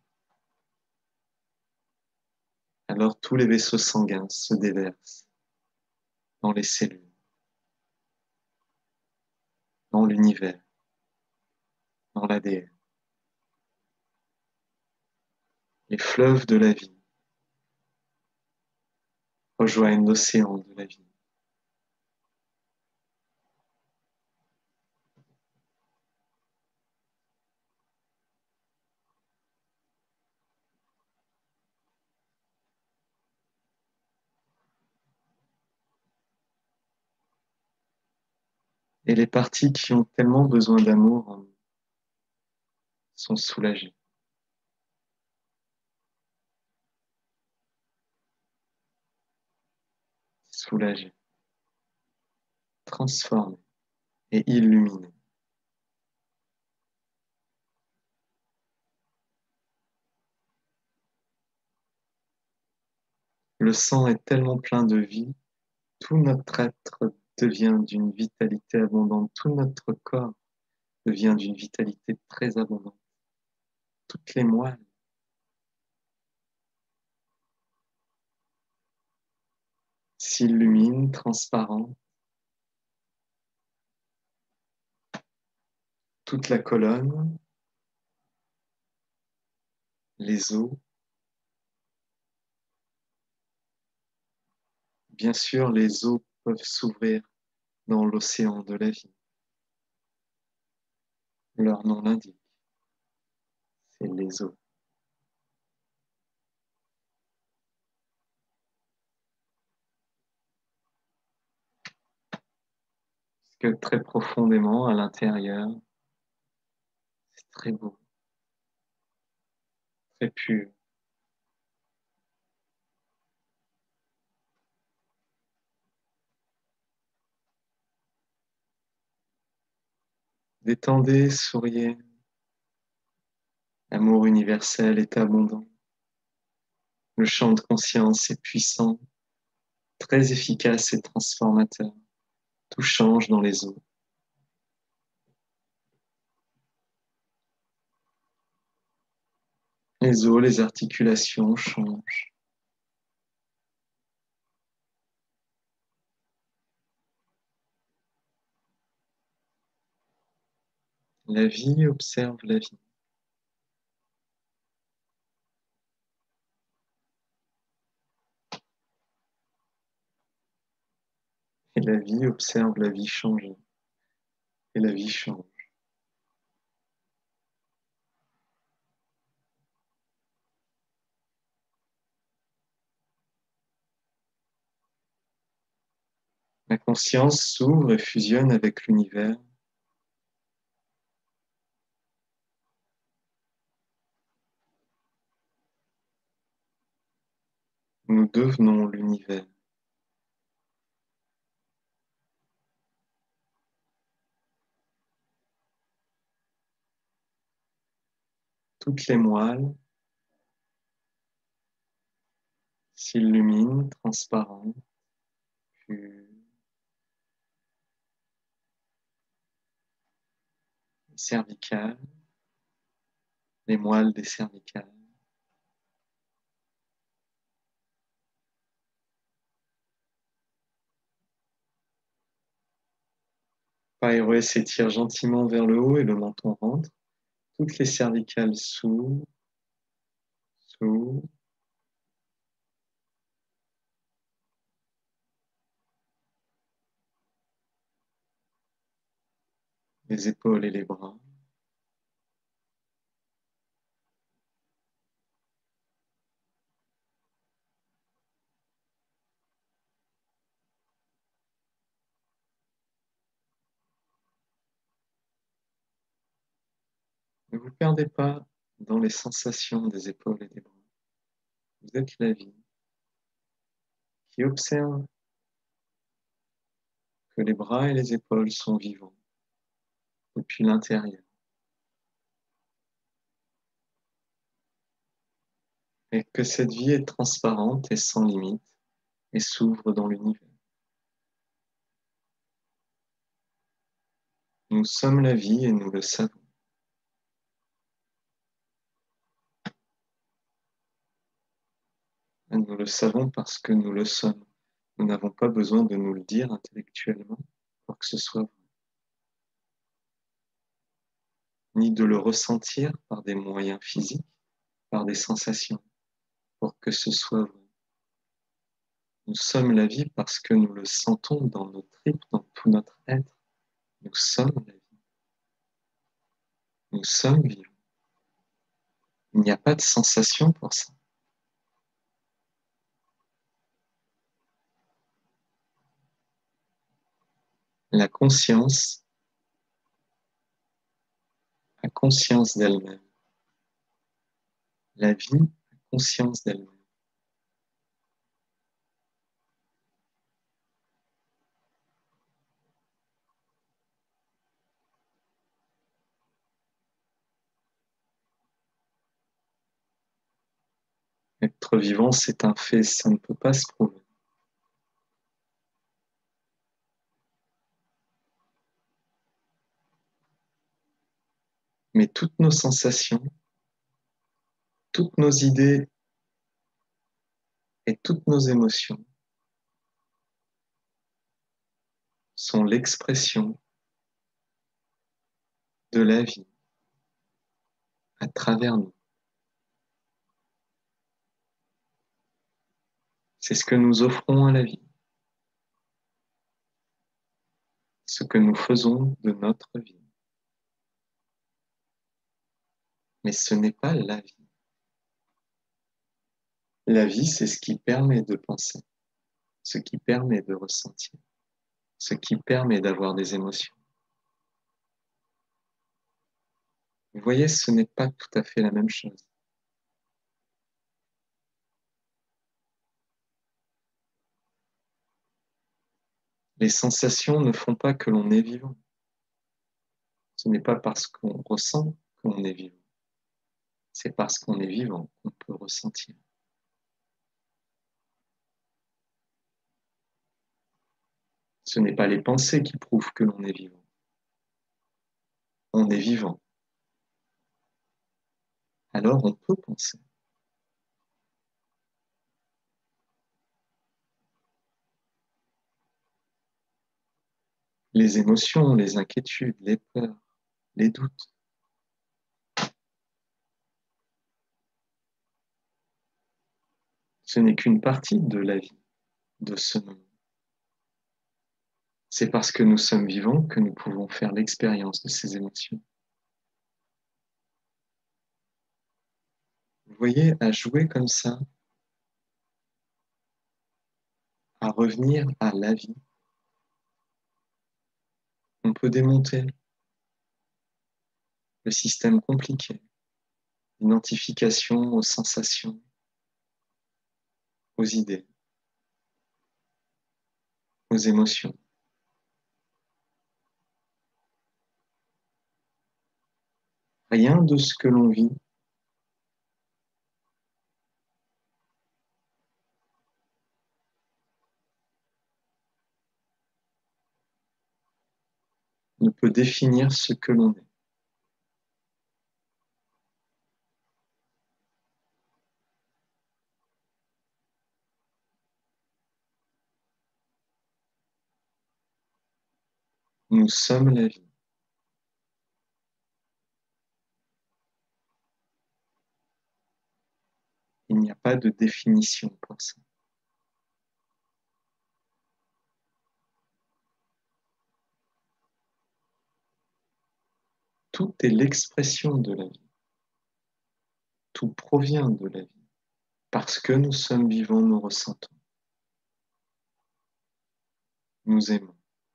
Alors tous les vaisseaux sanguins se déversent dans les cellules, dans l'univers, dans l'ADN. Les fleuves de la vie rejoignent l'océan de la vie. Et les parties qui ont tellement besoin d'amour en nous sont soulagées. Soulagées, transformées et illuminées. Le sang est tellement plein de vie, tout notre être devient d'une vitalité abondante, tout notre corps devient d'une vitalité très abondante. Toutes les moelles s'illuminent, transparentes. Toute la colonne, les os, bien sûr, les os peuvent s'ouvrir dans l'océan de la vie. Leur nom l'indique, c'est les os. Parce que très profondément, à l'intérieur, c'est très beau, très pur. Détendez, souriez. L'amour universel est abondant. Le champ de conscience est puissant, très efficace et transformateur. Tout change dans les os. Les os, les articulations changent. La vie observe la vie. Et la vie observe la vie changer. Et la vie change. La conscience s'ouvre et fusionne avec l'univers. Nous devenons l'univers. Toutes les moelles s'illuminent, transparentes, puis les cervicales, les moelles des cervicales. Païroé s'étire gentiment vers le haut et le menton rentre. Toutes les cervicales s'ouvrent, s'ouvrent. Les épaules et les bras. Ne vous perdez pas dans les sensations des épaules et des bras. Vous êtes la vie qui observe que les bras et les épaules sont vivants depuis l'intérieur et que cette vie est transparente et sans limite et s'ouvre dans l'univers. Nous sommes la vie et nous le savons. Et nous le savons parce que nous le sommes. Nous n'avons pas besoin de nous le dire intellectuellement pour que ce soit vrai, ni de le ressentir par des moyens physiques, par des sensations, pour que ce soit vrai. Nous sommes la vie parce que nous le sentons dans nos tripes, dans tout notre être. Nous sommes la vie. Nous sommes vivants. Il n'y a pas de sensation pour ça. La conscience a conscience d'elle-même. La vie a conscience d'elle-même. Être vivant, c'est un fait, ça ne peut pas se prouver. Mais toutes nos sensations, toutes nos idées et toutes nos émotions sont l'expression de la vie à travers nous. C'est ce que nous offrons à la vie, ce que nous faisons de notre vie. Mais ce n'est pas la vie. La vie, c'est ce qui permet de penser, ce qui permet de ressentir, ce qui permet d'avoir des émotions. Vous voyez, ce n'est pas tout à fait la même chose. Les sensations ne font pas que l'on est vivant. Ce n'est pas parce qu'on ressent qu'on est vivant. C'est parce qu'on est vivant qu'on peut ressentir. Ce n'est pas les pensées qui prouvent que l'on est vivant. On est vivant. Alors on peut penser. Les émotions, les inquiétudes, les peurs, les doutes. Ce n'est qu'une partie de la vie, de ce monde. C'est parce que nous sommes vivants que nous pouvons faire l'expérience de ces émotions. Vous voyez, à jouer comme ça, à revenir à la vie, on peut démonter le système compliqué, l'identification aux sensations, aux idées, aux émotions. Rien de ce que l'on vit ne peut définir ce que l'on est. Nous sommes la vie. Il n'y a pas de définition pour ça. Tout est l'expression de la vie. Tout provient de la vie. Parce que nous sommes vivants, nous ressentons. Nous aimons.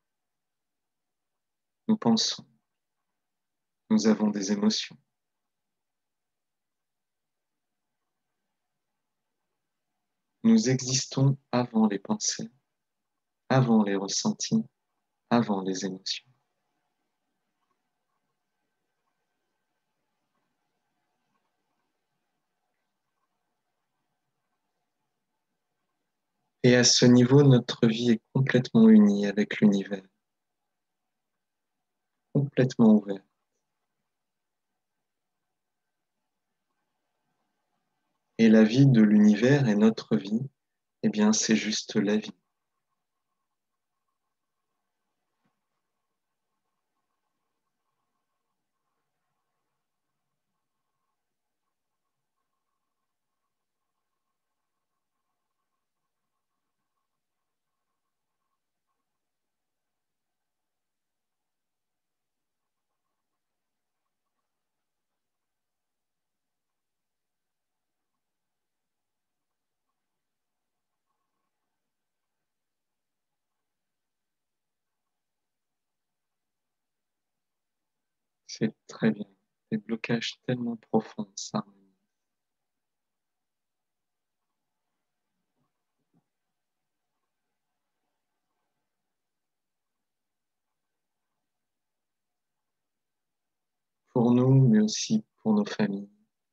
Nous pensons. Nous avons des émotions. Nous existons avant les pensées, avant les ressentis, avant les émotions. Et à ce niveau, notre vie est complètement unie avec l'univers, complètement ouverte. Et la vie de l'univers et notre vie, eh bien, c'est juste la vie. C'est très bien. Des blocages tellement profonds s'harmonisent. Pour nous, mais aussi pour nos familles.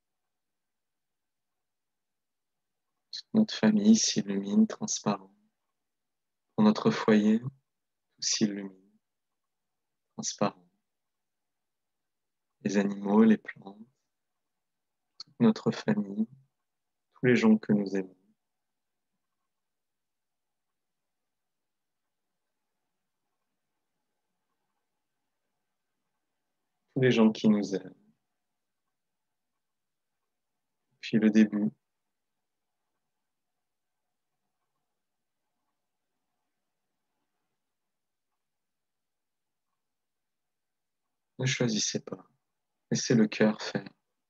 Notre famille s'illumine transparent. Pour notre foyer, tout s'illumine transparent. Les animaux, les plantes, notre famille, tous les gens que nous aimons. Tous les gens qui nous aiment. Puis le début, ne choisissez pas. Laissez le cœur faire.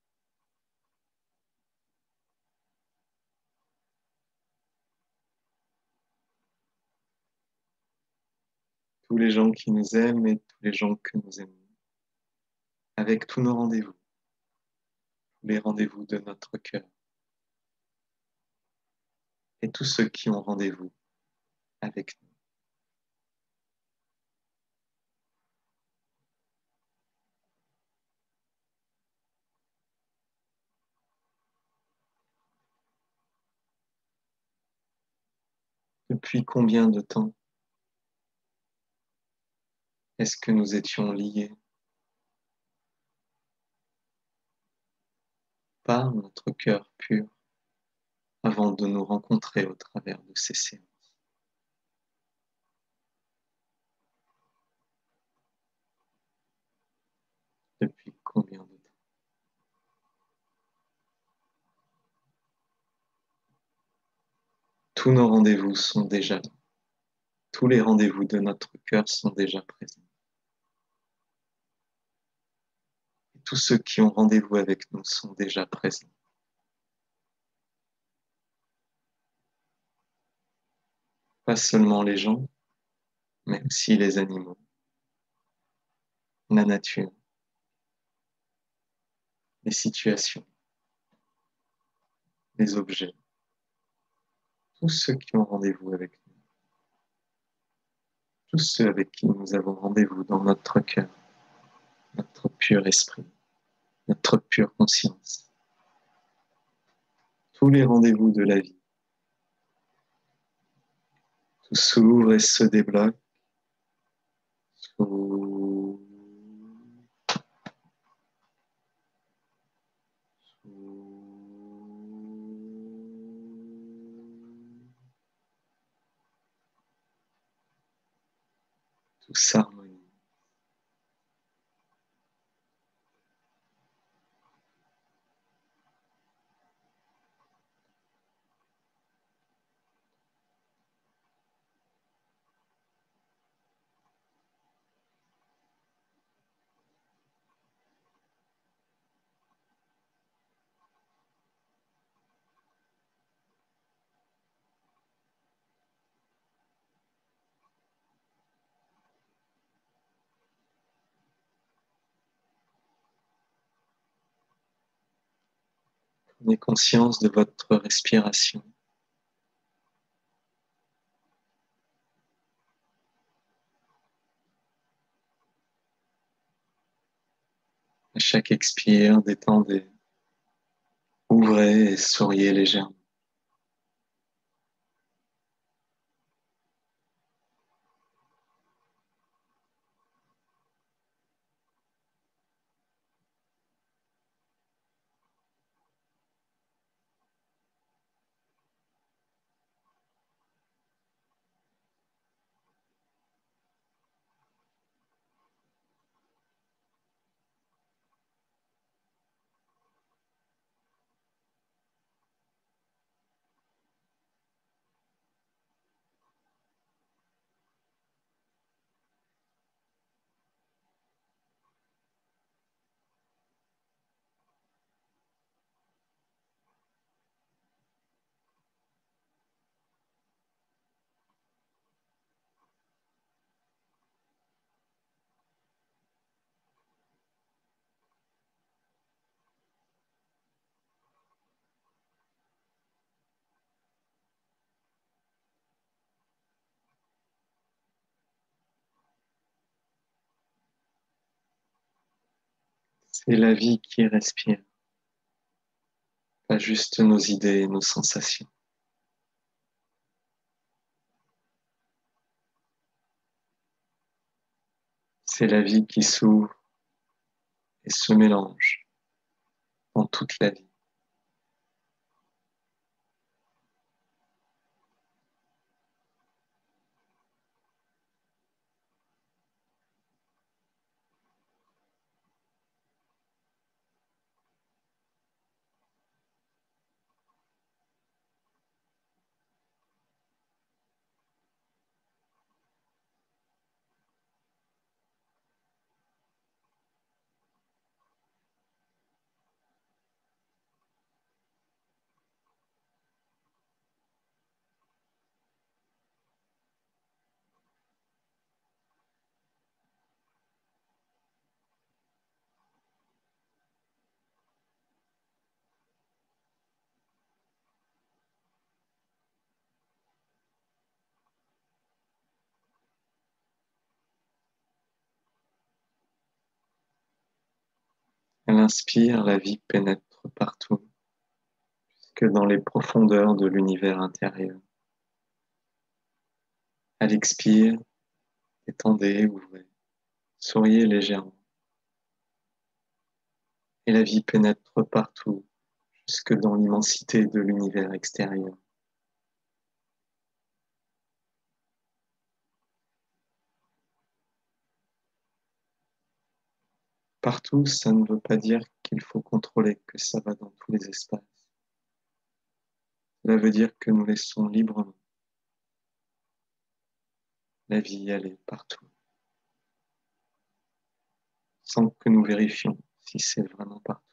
Tous les gens qui nous aiment et tous les gens que nous aimons. Avec tous nos rendez-vous. Les rendez-vous de notre cœur. Et tous ceux qui ont rendez-vous avec nous. Depuis combien de temps est-ce que nous étions liés par notre cœur pur avant de nous rencontrer au travers de ces séances? Depuis combien de temps? Tous nos rendez-vous sont déjà là. Tous les rendez-vous de notre cœur sont déjà présents. Et tous ceux qui ont rendez-vous avec nous sont déjà présents. Pas seulement les gens, mais aussi les animaux, la nature, les situations, les objets, tous ceux qui ont rendez-vous avec nous, tous ceux avec qui nous avons rendez-vous dans notre cœur, notre pur esprit, notre pure conscience. Tous les rendez-vous de la vie, tout s'ouvre et se débloque. Tout s'harmonise. Prenez conscience de votre respiration. À chaque expire, détendez, ouvrez et souriez légèrement. C'est la vie qui respire, pas juste nos idées et nos sensations. C'est la vie qui s'ouvre et se mélange dans toute la vie. Elle inspire, la vie pénètre partout, que dans les profondeurs de l'univers intérieur. Elle expire, détendez, ouvrez, souriez légèrement. Et la vie pénètre partout, jusque dans l'immensité de l'univers extérieur. Partout, ça ne veut pas dire qu'il faut contrôler, que ça va dans tous les espaces. Cela veut dire que nous laissons librement la vie y aller partout, sans que nous vérifions si c'est vraiment partout.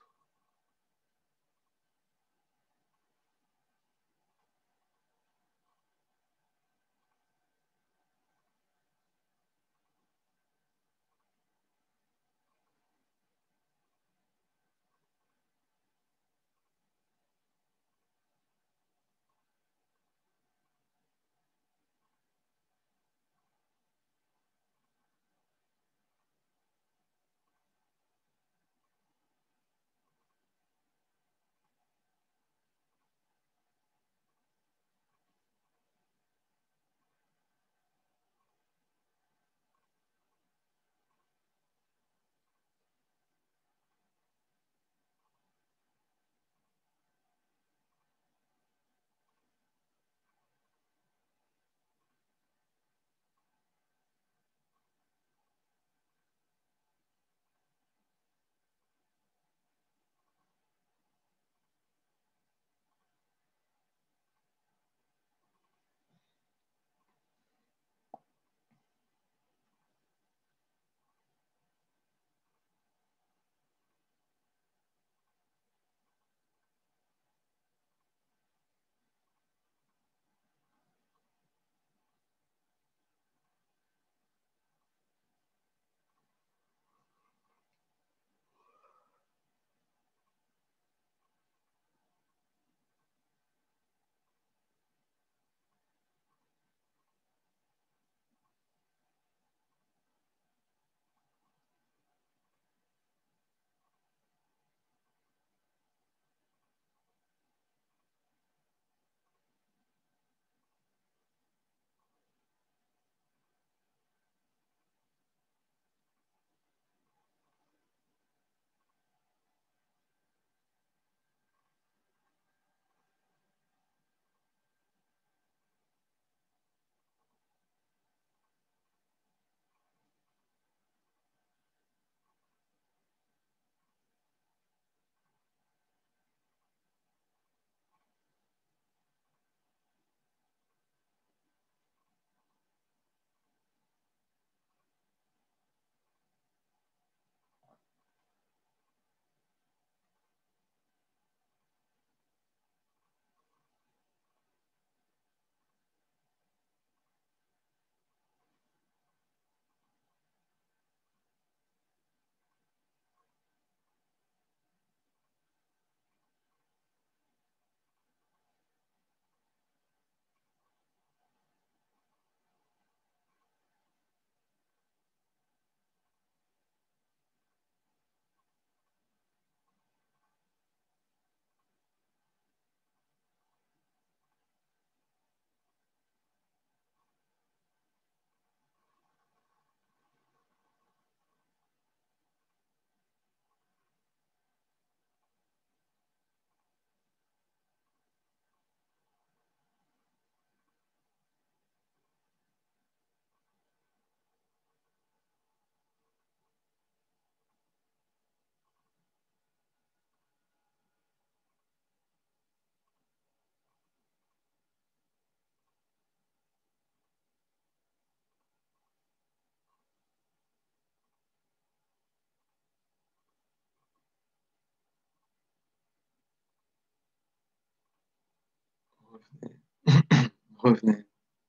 Revenez,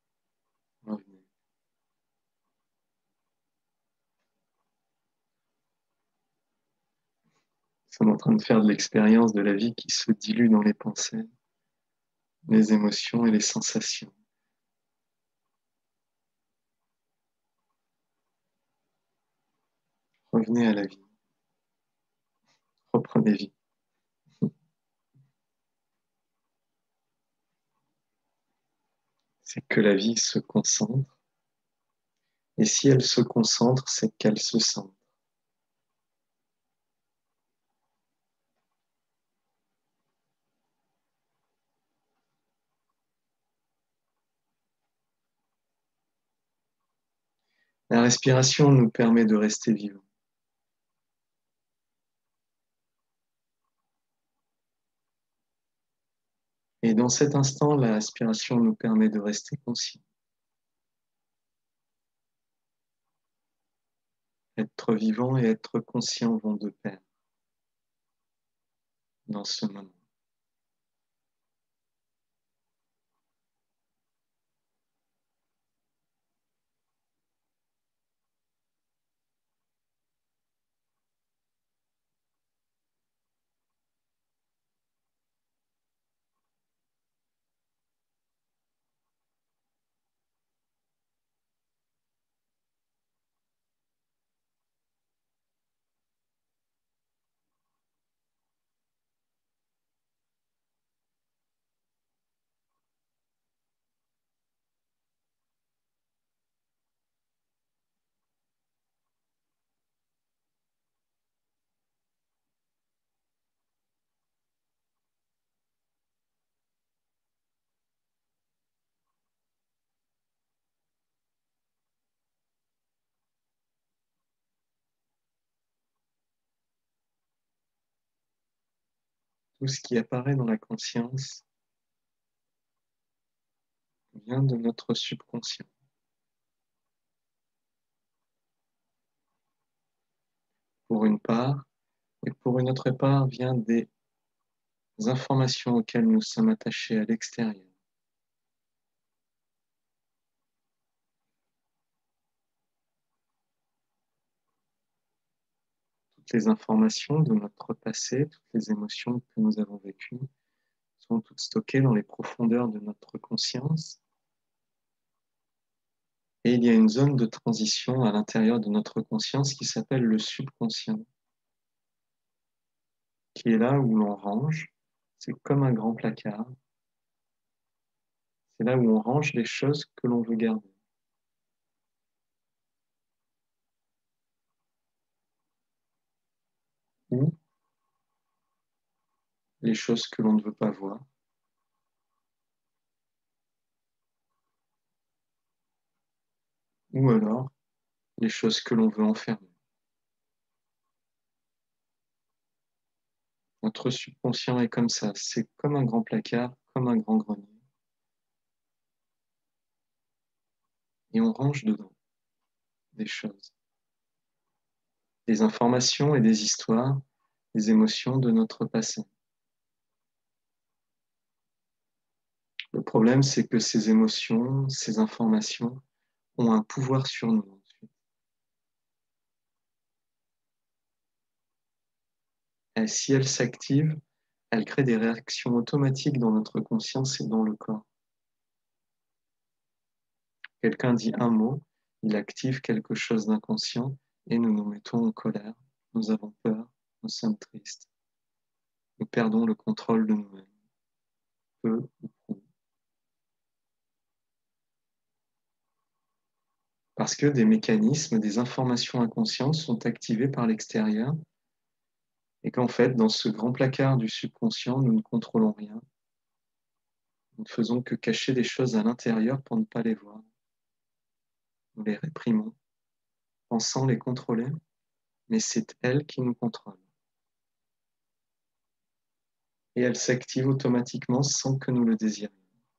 revenez. Nous sommes en train de faire de l'expérience de la vie qui se dilue dans les pensées, les émotions et les sensations. Revenez à la vie. Reprenez vie. C'est que la vie se concentre. Et si elle se concentre, c'est qu'elle se centre. La respiration nous permet de rester vivants. Et dans cet instant, la respiration nous permet de rester conscients. Être vivant et être conscient vont de pair dans ce moment. Tout ce qui apparaît dans la conscience vient de notre subconscient. Pour une part, et pour une autre part vient des informations auxquelles nous sommes attachés à l'extérieur. Toutes les informations de notre passé, toutes les émotions que nous avons vécues sont toutes stockées dans les profondeurs de notre conscience. Et il y a une zone de transition à l'intérieur de notre conscience qui s'appelle le subconscient, qui est là où l'on range. C'est comme un grand placard. C'est là où on range les choses que l'on veut garder. Ou les choses que l'on ne veut pas voir. Ou alors les choses que l'on veut enfermer. Notre subconscient est comme ça. C'est comme un grand placard, comme un grand grenier. Et on range dedans des choses, des informations et des histoires, des émotions de notre passé. Le problème, c'est que ces émotions, ces informations ont un pouvoir sur nous ensuite. Et si elles s'activent, elles créent des réactions automatiques dans notre conscience et dans le corps. Quelqu'un dit un mot, il active quelque chose d'inconscient et nous nous mettons en colère, nous avons peur, nous sommes tristes. Nous perdons le contrôle de nous-mêmes, peu ou prou. Parce que des mécanismes, des informations inconscientes sont activées par l'extérieur et qu'en fait, dans ce grand placard du subconscient, nous ne contrôlons rien. Nous ne faisons que cacher des choses à l'intérieur pour ne pas les voir. Nous les réprimons, pensant les contrôler, mais c'est elles qui nous contrôlent. Et elles s'activent automatiquement sans que nous le désirions.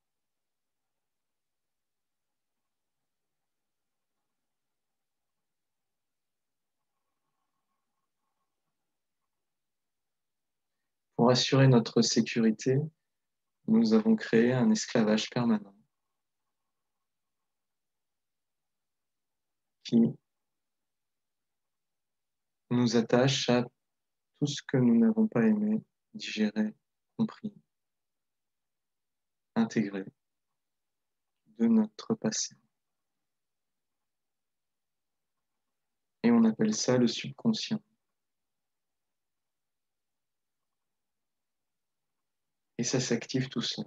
Pour assurer notre sécurité, nous avons créé un esclavage permanent qui nous attache à tout ce que nous n'avons pas aimé, digéré, compris, intégré de notre passé. Et on appelle ça le subconscient. Et ça s'active tout seul.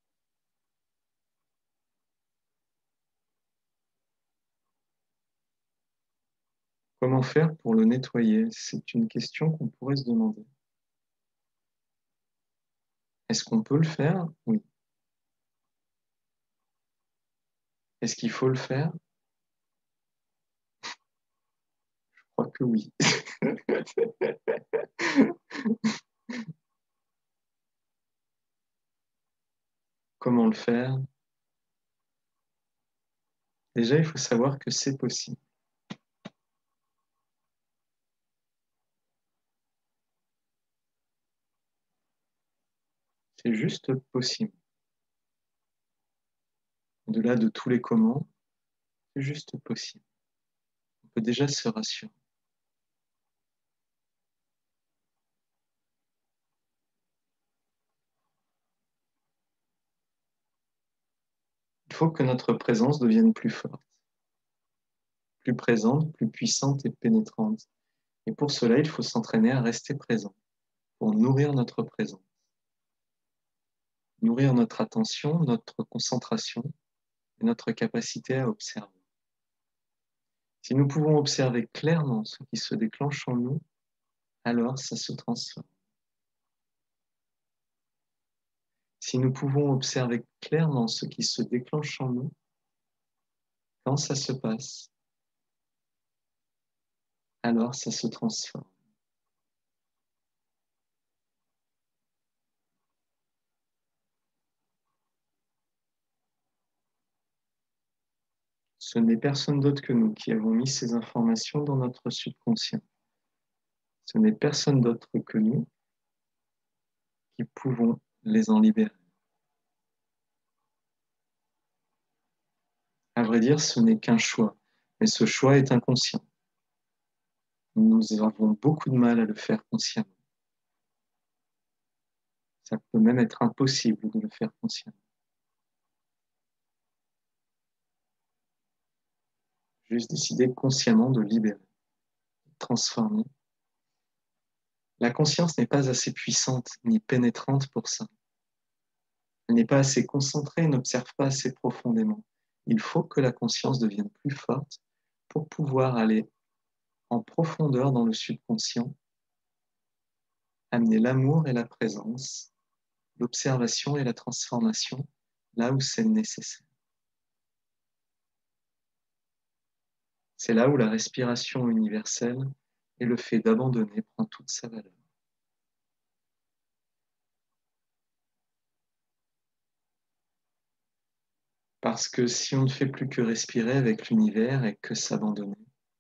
Comment faire pour le nettoyer? C'est une question qu'on pourrait se demander. Est-ce qu'on peut le faire? Oui. Est-ce qu'il faut le faire? Je crois que oui. Comment le faire? Déjà, il faut savoir que c'est possible. C'est juste possible. Au-delà de tous les comment, c'est juste possible. On peut déjà se rassurer. Il faut que notre présence devienne plus forte, plus présente, plus puissante et pénétrante. Et pour cela, il faut s'entraîner à rester présent, pour nourrir notre présence, nourrir notre attention, notre concentration et notre capacité à observer. Si nous pouvons observer clairement ce qui se déclenche en nous, alors ça se transforme. Si nous pouvons observer clairement ce qui se déclenche en nous, quand ça se passe, alors ça se transforme. Ce n'est personne d'autre que nous qui avons mis ces informations dans notre subconscient. Ce n'est personne d'autre que nous qui pouvons les en libérer. À vrai dire, ce n'est qu'un choix, mais ce choix est inconscient. Nous avons beaucoup de mal à le faire consciemment. Ça peut même être impossible de le faire consciemment. Juste décider consciemment de libérer, de transformer. La conscience n'est pas assez puissante ni pénétrante pour ça. Elle n'est pas assez concentrée et n'observe pas assez profondément. Il faut que la conscience devienne plus forte pour pouvoir aller en profondeur dans le subconscient, amener l'amour et la présence, l'observation et la transformation là où c'est nécessaire. C'est là où la respiration universelle et le fait d'abandonner prend toute sa valeur. Parce que si on ne fait plus que respirer avec l'univers et que s'abandonner,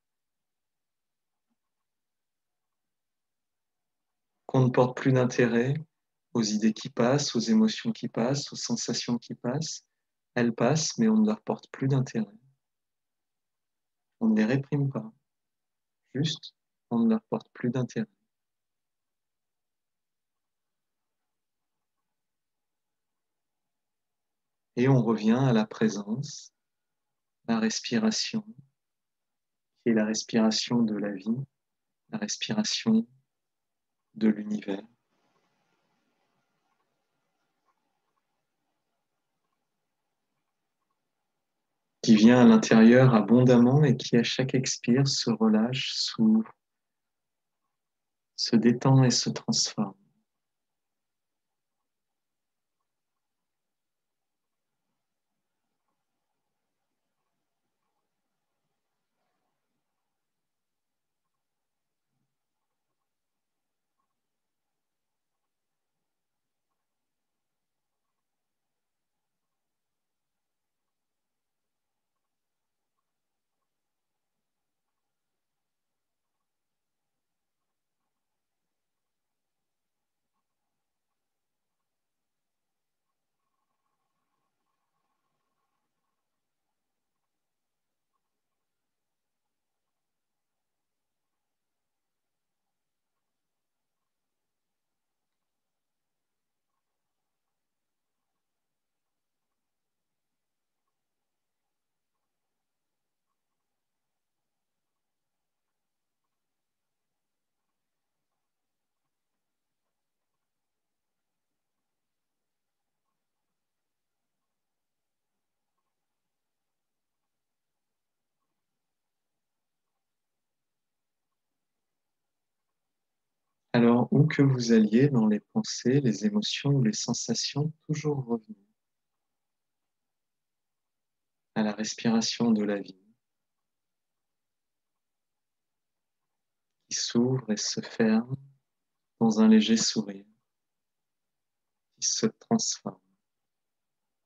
qu'on ne porte plus d'intérêt aux idées qui passent, aux émotions qui passent, aux sensations qui passent, elles passent, mais on ne leur porte plus d'intérêt. On ne les réprime pas, juste on ne leur porte plus d'intérêt. Et on revient à la présence, la respiration, qui est la respiration de la vie, la respiration de l'univers. Qui vient à l'intérieur abondamment et qui à chaque expire se relâche, s'ouvre, se détend et se transforme. Alors, où que vous alliez dans les pensées, les émotions ou les sensations, toujours revenez à la respiration de la vie qui s'ouvre et se ferme dans un léger sourire qui se transforme.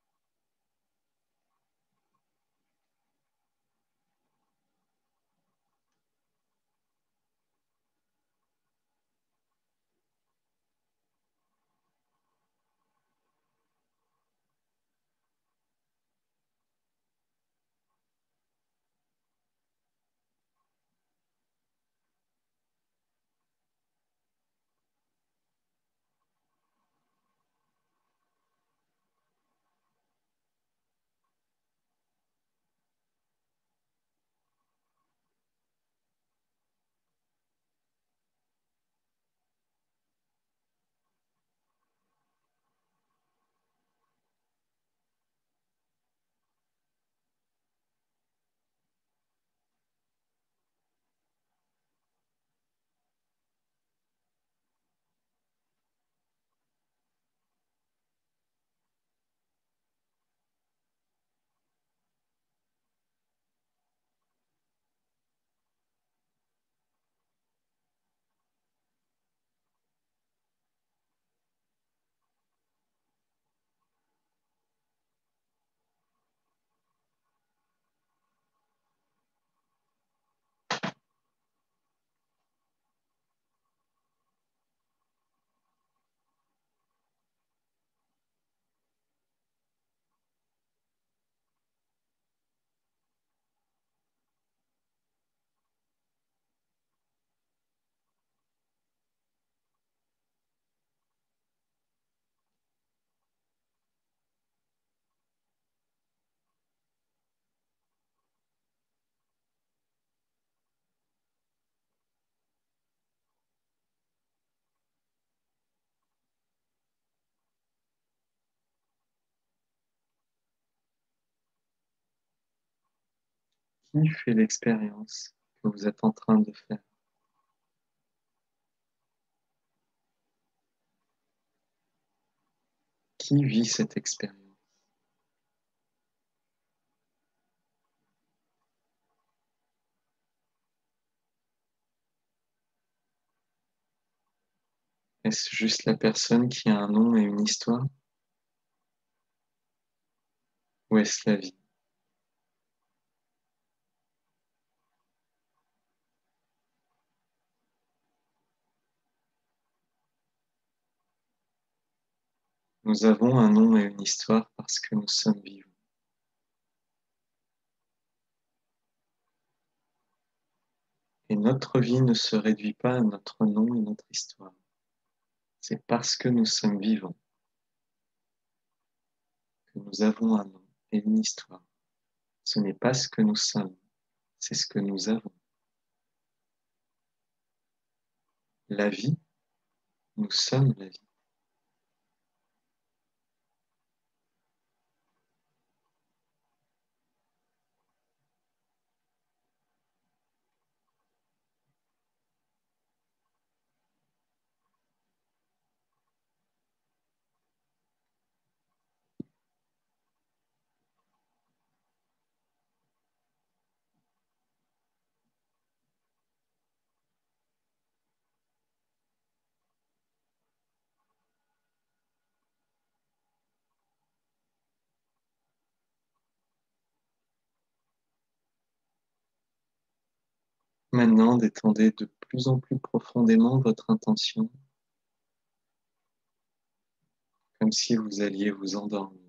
Qui fait l'expérience que vous êtes en train de faire? Qui vit cette expérience? Est-ce juste la personne qui a un nom et une histoire? Ou est-ce la vie? Nous avons un nom et une histoire parce que nous sommes vivants. Et notre vie ne se réduit pas à notre nom et notre histoire. C'est parce que nous sommes vivants que nous avons un nom et une histoire. Ce n'est pas ce que nous sommes, c'est ce que nous avons. La vie, nous sommes la vie. Maintenant, détendez de plus en plus profondément votre intention, comme si vous alliez vous endormir.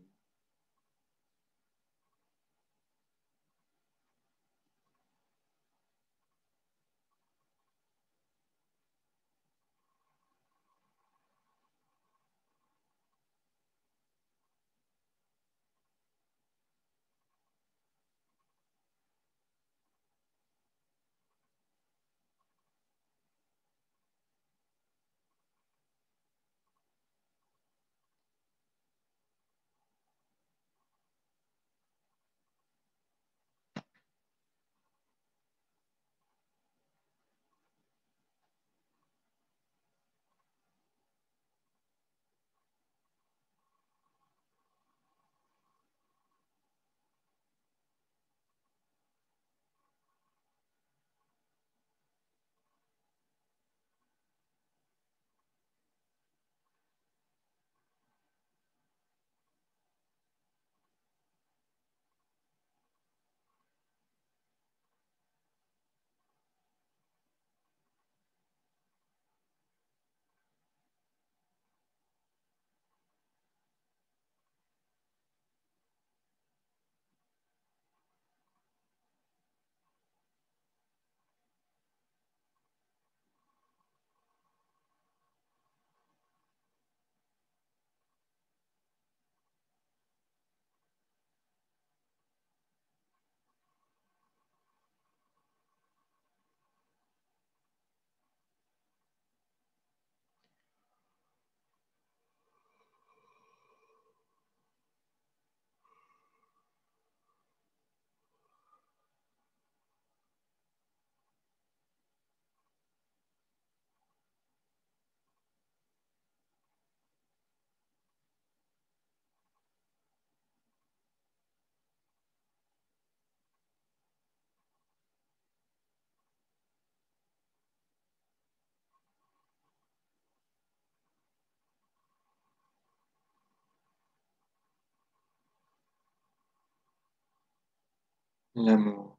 L'amour,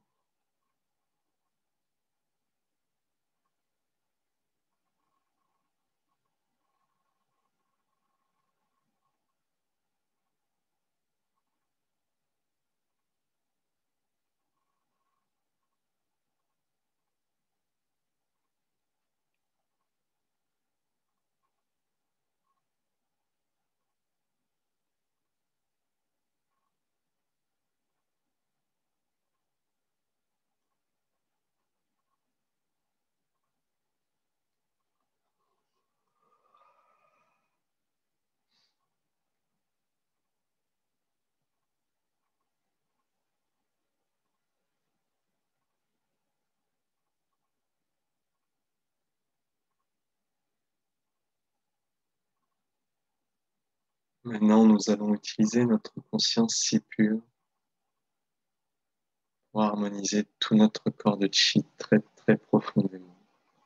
Maintenant, nous allons utiliser notre conscience si pure pour harmoniser tout notre corps de chi très très profondément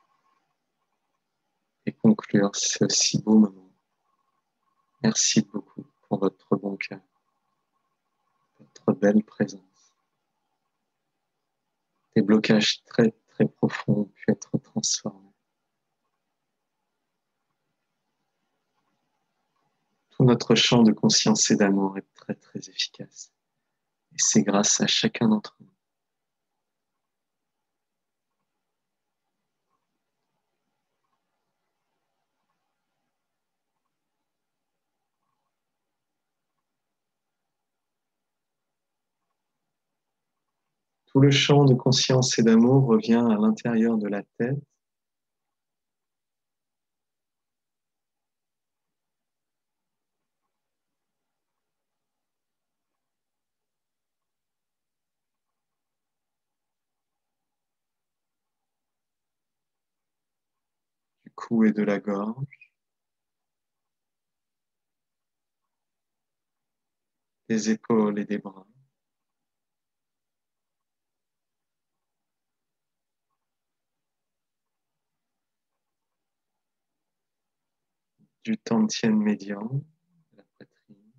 et conclure ce si beau moment. Merci beaucoup pour votre bon cœur, votre belle présence. Des blocages très très profonds ont pu être transformés. Tout notre champ de conscience et d'amour est très très efficace. Et c'est grâce à chacun d'entre nous. Tout le champ de conscience et d'amour revient à l'intérieur de la tête. Du cou et de la gorge, des épaules et des bras, du tantien médian, de la poitrine,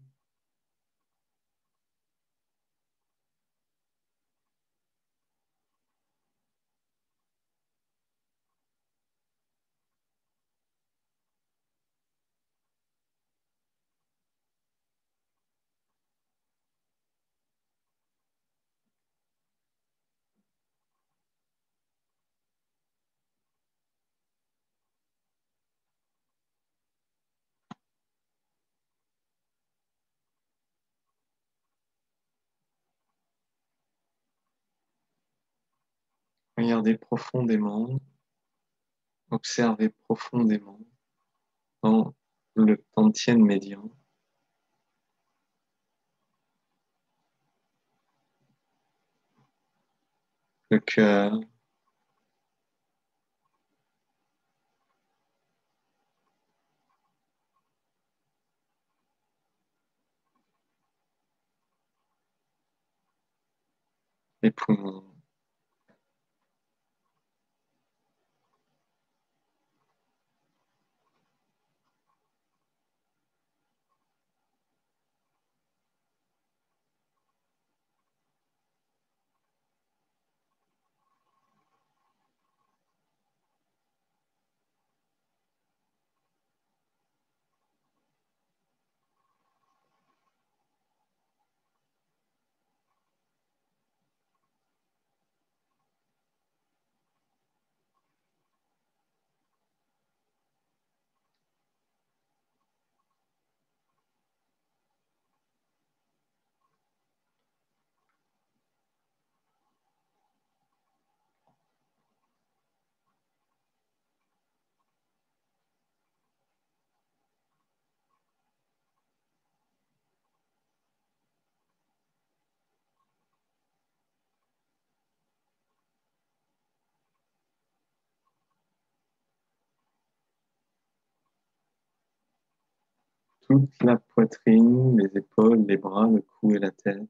regardez profondément, observez profondément dans le tantien médian, le cœur, les poumons. Toute la poitrine, les épaules, les bras, le cou et la tête,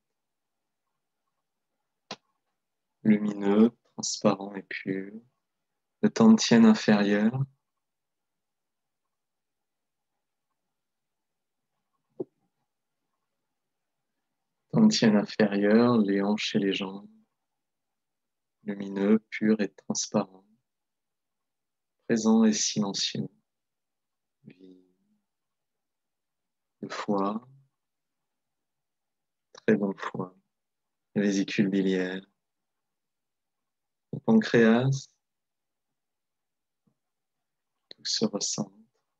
lumineux, transparent et pur. Le tantien inférieur, tantien inférieur, les hanches et les jambes, lumineux, pur et transparent, présent et silencieux. Vide. Le foie, très bon foie, la vésicule biliaire, le pancréas, tout se ressent,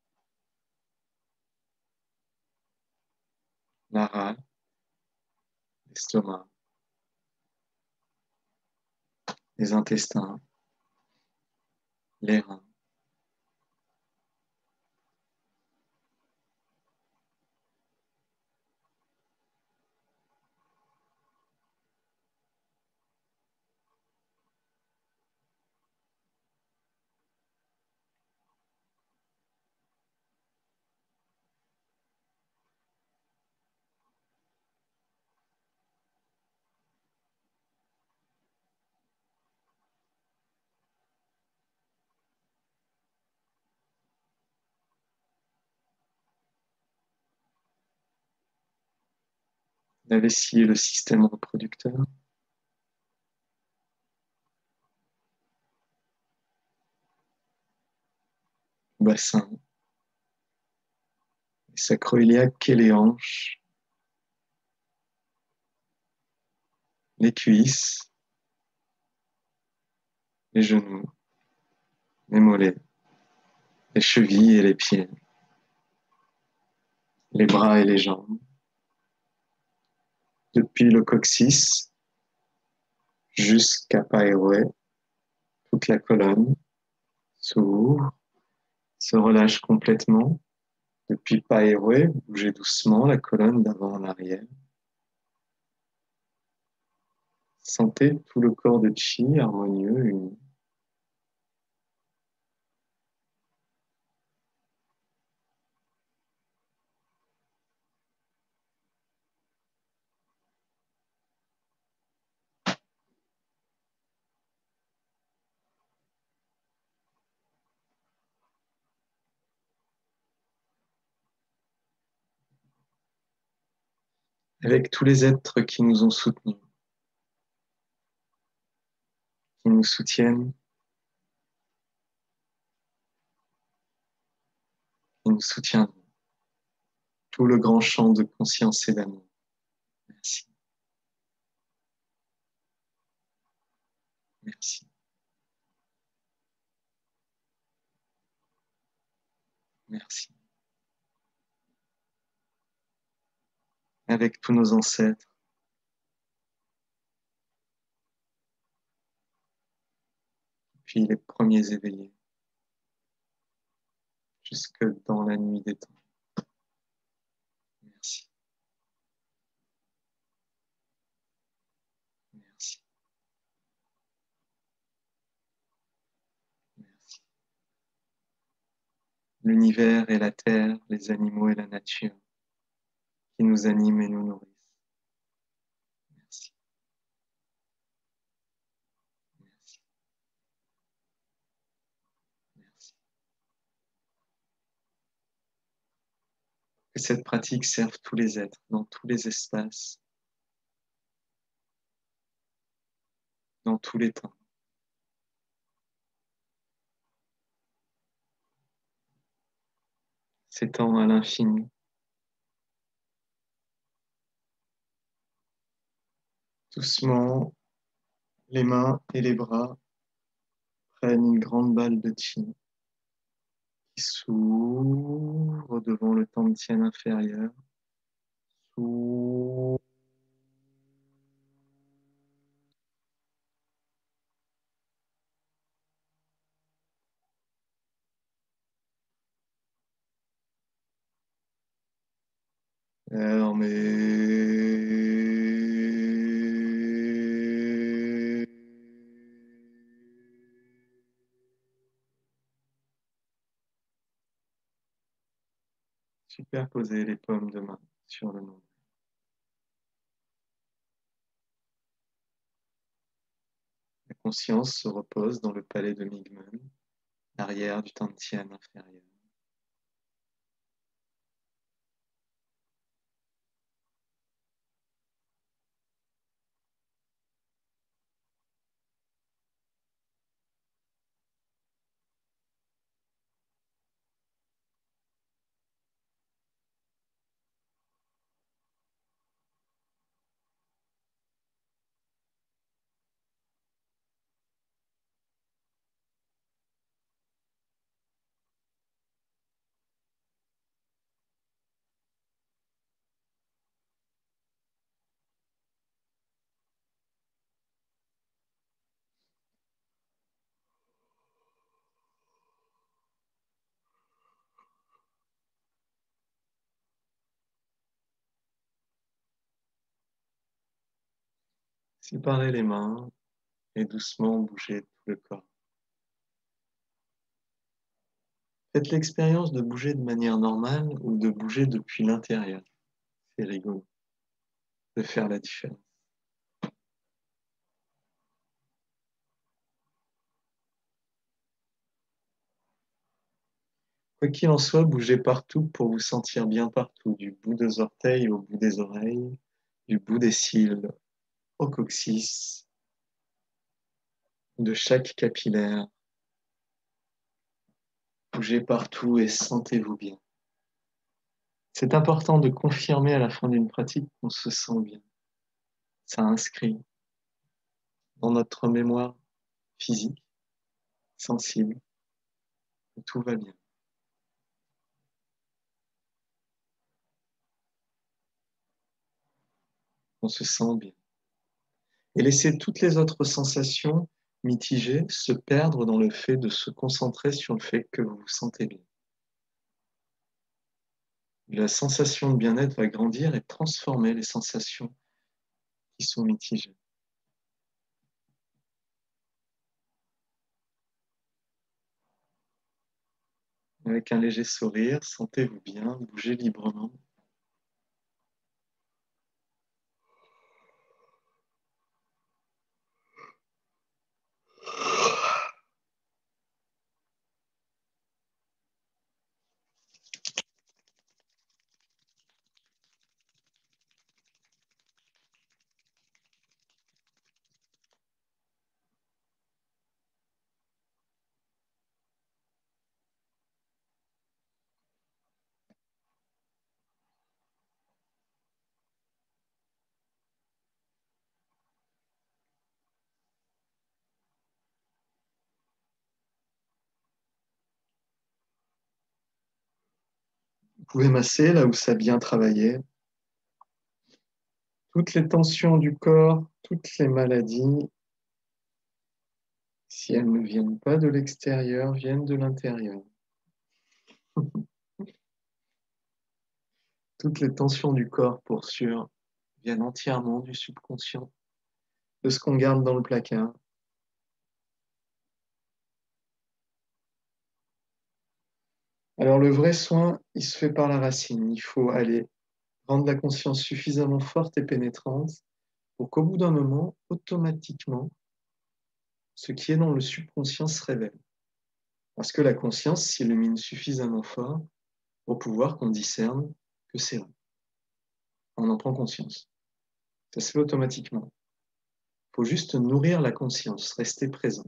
la rate, l'estomac, les intestins, les reins. La vessie est le système reproducteur. Bassin, les sacroiliaques et les hanches, les cuisses, les genoux, les mollets, les chevilles et les pieds, les bras et les jambes. Depuis le coccyx jusqu'à Paéroé, toute la colonne s'ouvre, se relâche complètement. Depuis Paéroé, bougez doucement la colonne d'avant en arrière. Sentez tout le corps de Chi harmonieux, uni. Avec tous les êtres qui nous ont soutenus, qui nous soutiennent, qui nous soutiendront. Tout le grand champ de conscience et d'amour. Merci. Merci. Merci. Avec tous nos ancêtres, puis les premiers éveillés, jusque dans la nuit des temps. Merci. Merci. Merci. L'univers et la terre, les animaux et la nature, qui nous animent et nous nourrissent. Merci. Merci. Merci. Que cette pratique serve tous les êtres, dans tous les espaces, dans tous les temps. S'étend à l'infini. Doucement, les mains et les bras prennent une grande balle de chi qui s'ouvre devant le tantien inférieur. S'ouvre. Superposez les paumes de main sur le nombril. La conscience se repose dans le palais de Migmen, l'arrière du tantien inférieur. Séparez les mains et doucement bougez tout le corps. Faites l'expérience de bouger de manière normale ou de bouger depuis l'intérieur. C'est rigolo de faire la différence. Quoi qu'il en soit, bougez partout pour vous sentir bien partout, du bout des orteils au bout des oreilles, du bout des cils au coccyx, de chaque capillaire. Bougez partout et sentez-vous bien. C'est important de confirmer à la fin d'une pratique qu'on se sent bien. Ça inscrit dans notre mémoire physique, sensible, que tout va bien. On se sent bien. Et laisser toutes les autres sensations mitigées se perdre dans le fait de se concentrer sur le fait que vous vous sentez bien. La sensation de bien-être va grandir et transformer les sensations qui sont mitigées. Avec un léger sourire, sentez-vous bien, bougez librement. Vous pouvez masser là où ça a bien travaillé. Toutes les tensions du corps, toutes les maladies, si elles ne viennent pas de l'extérieur, viennent de l'intérieur. Toutes les tensions du corps, pour sûr, viennent entièrement du subconscient, de ce qu'on garde dans le placard. Alors le vrai soin, il se fait par la racine. Il faut aller rendre la conscience suffisamment forte et pénétrante pour qu'au bout d'un moment, automatiquement, ce qui est dans le subconscient se révèle. Parce que la conscience s'illumine suffisamment fort pour pouvoir qu'on discerne que c'est vrai. On en prend conscience. Ça se fait automatiquement. Il faut juste nourrir la conscience, rester présent.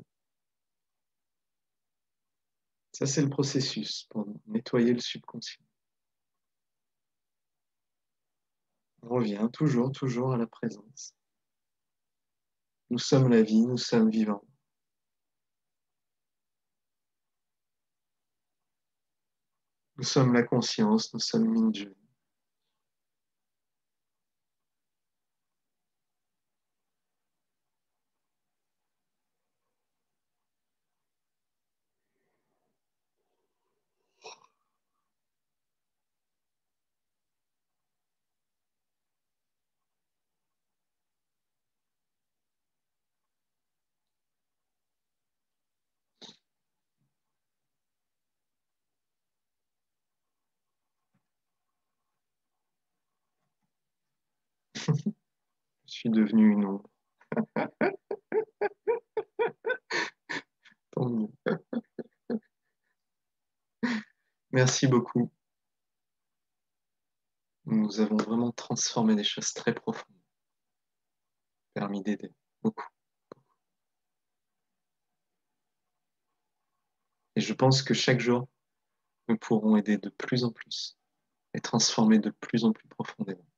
Ça, c'est le processus pour nettoyer le subconscient. On revient toujours à la présence. Nous sommes la vie, nous sommes vivants. Nous sommes la conscience, nous sommes Minjun. Je suis devenu une ombre. Tant mieux. Merci beaucoup. Nous avons vraiment transformé des choses très profondes, permis d'aider beaucoup. Et je pense que chaque jour, nous pourrons aider de plus en plus et transformer de plus en plus profondément.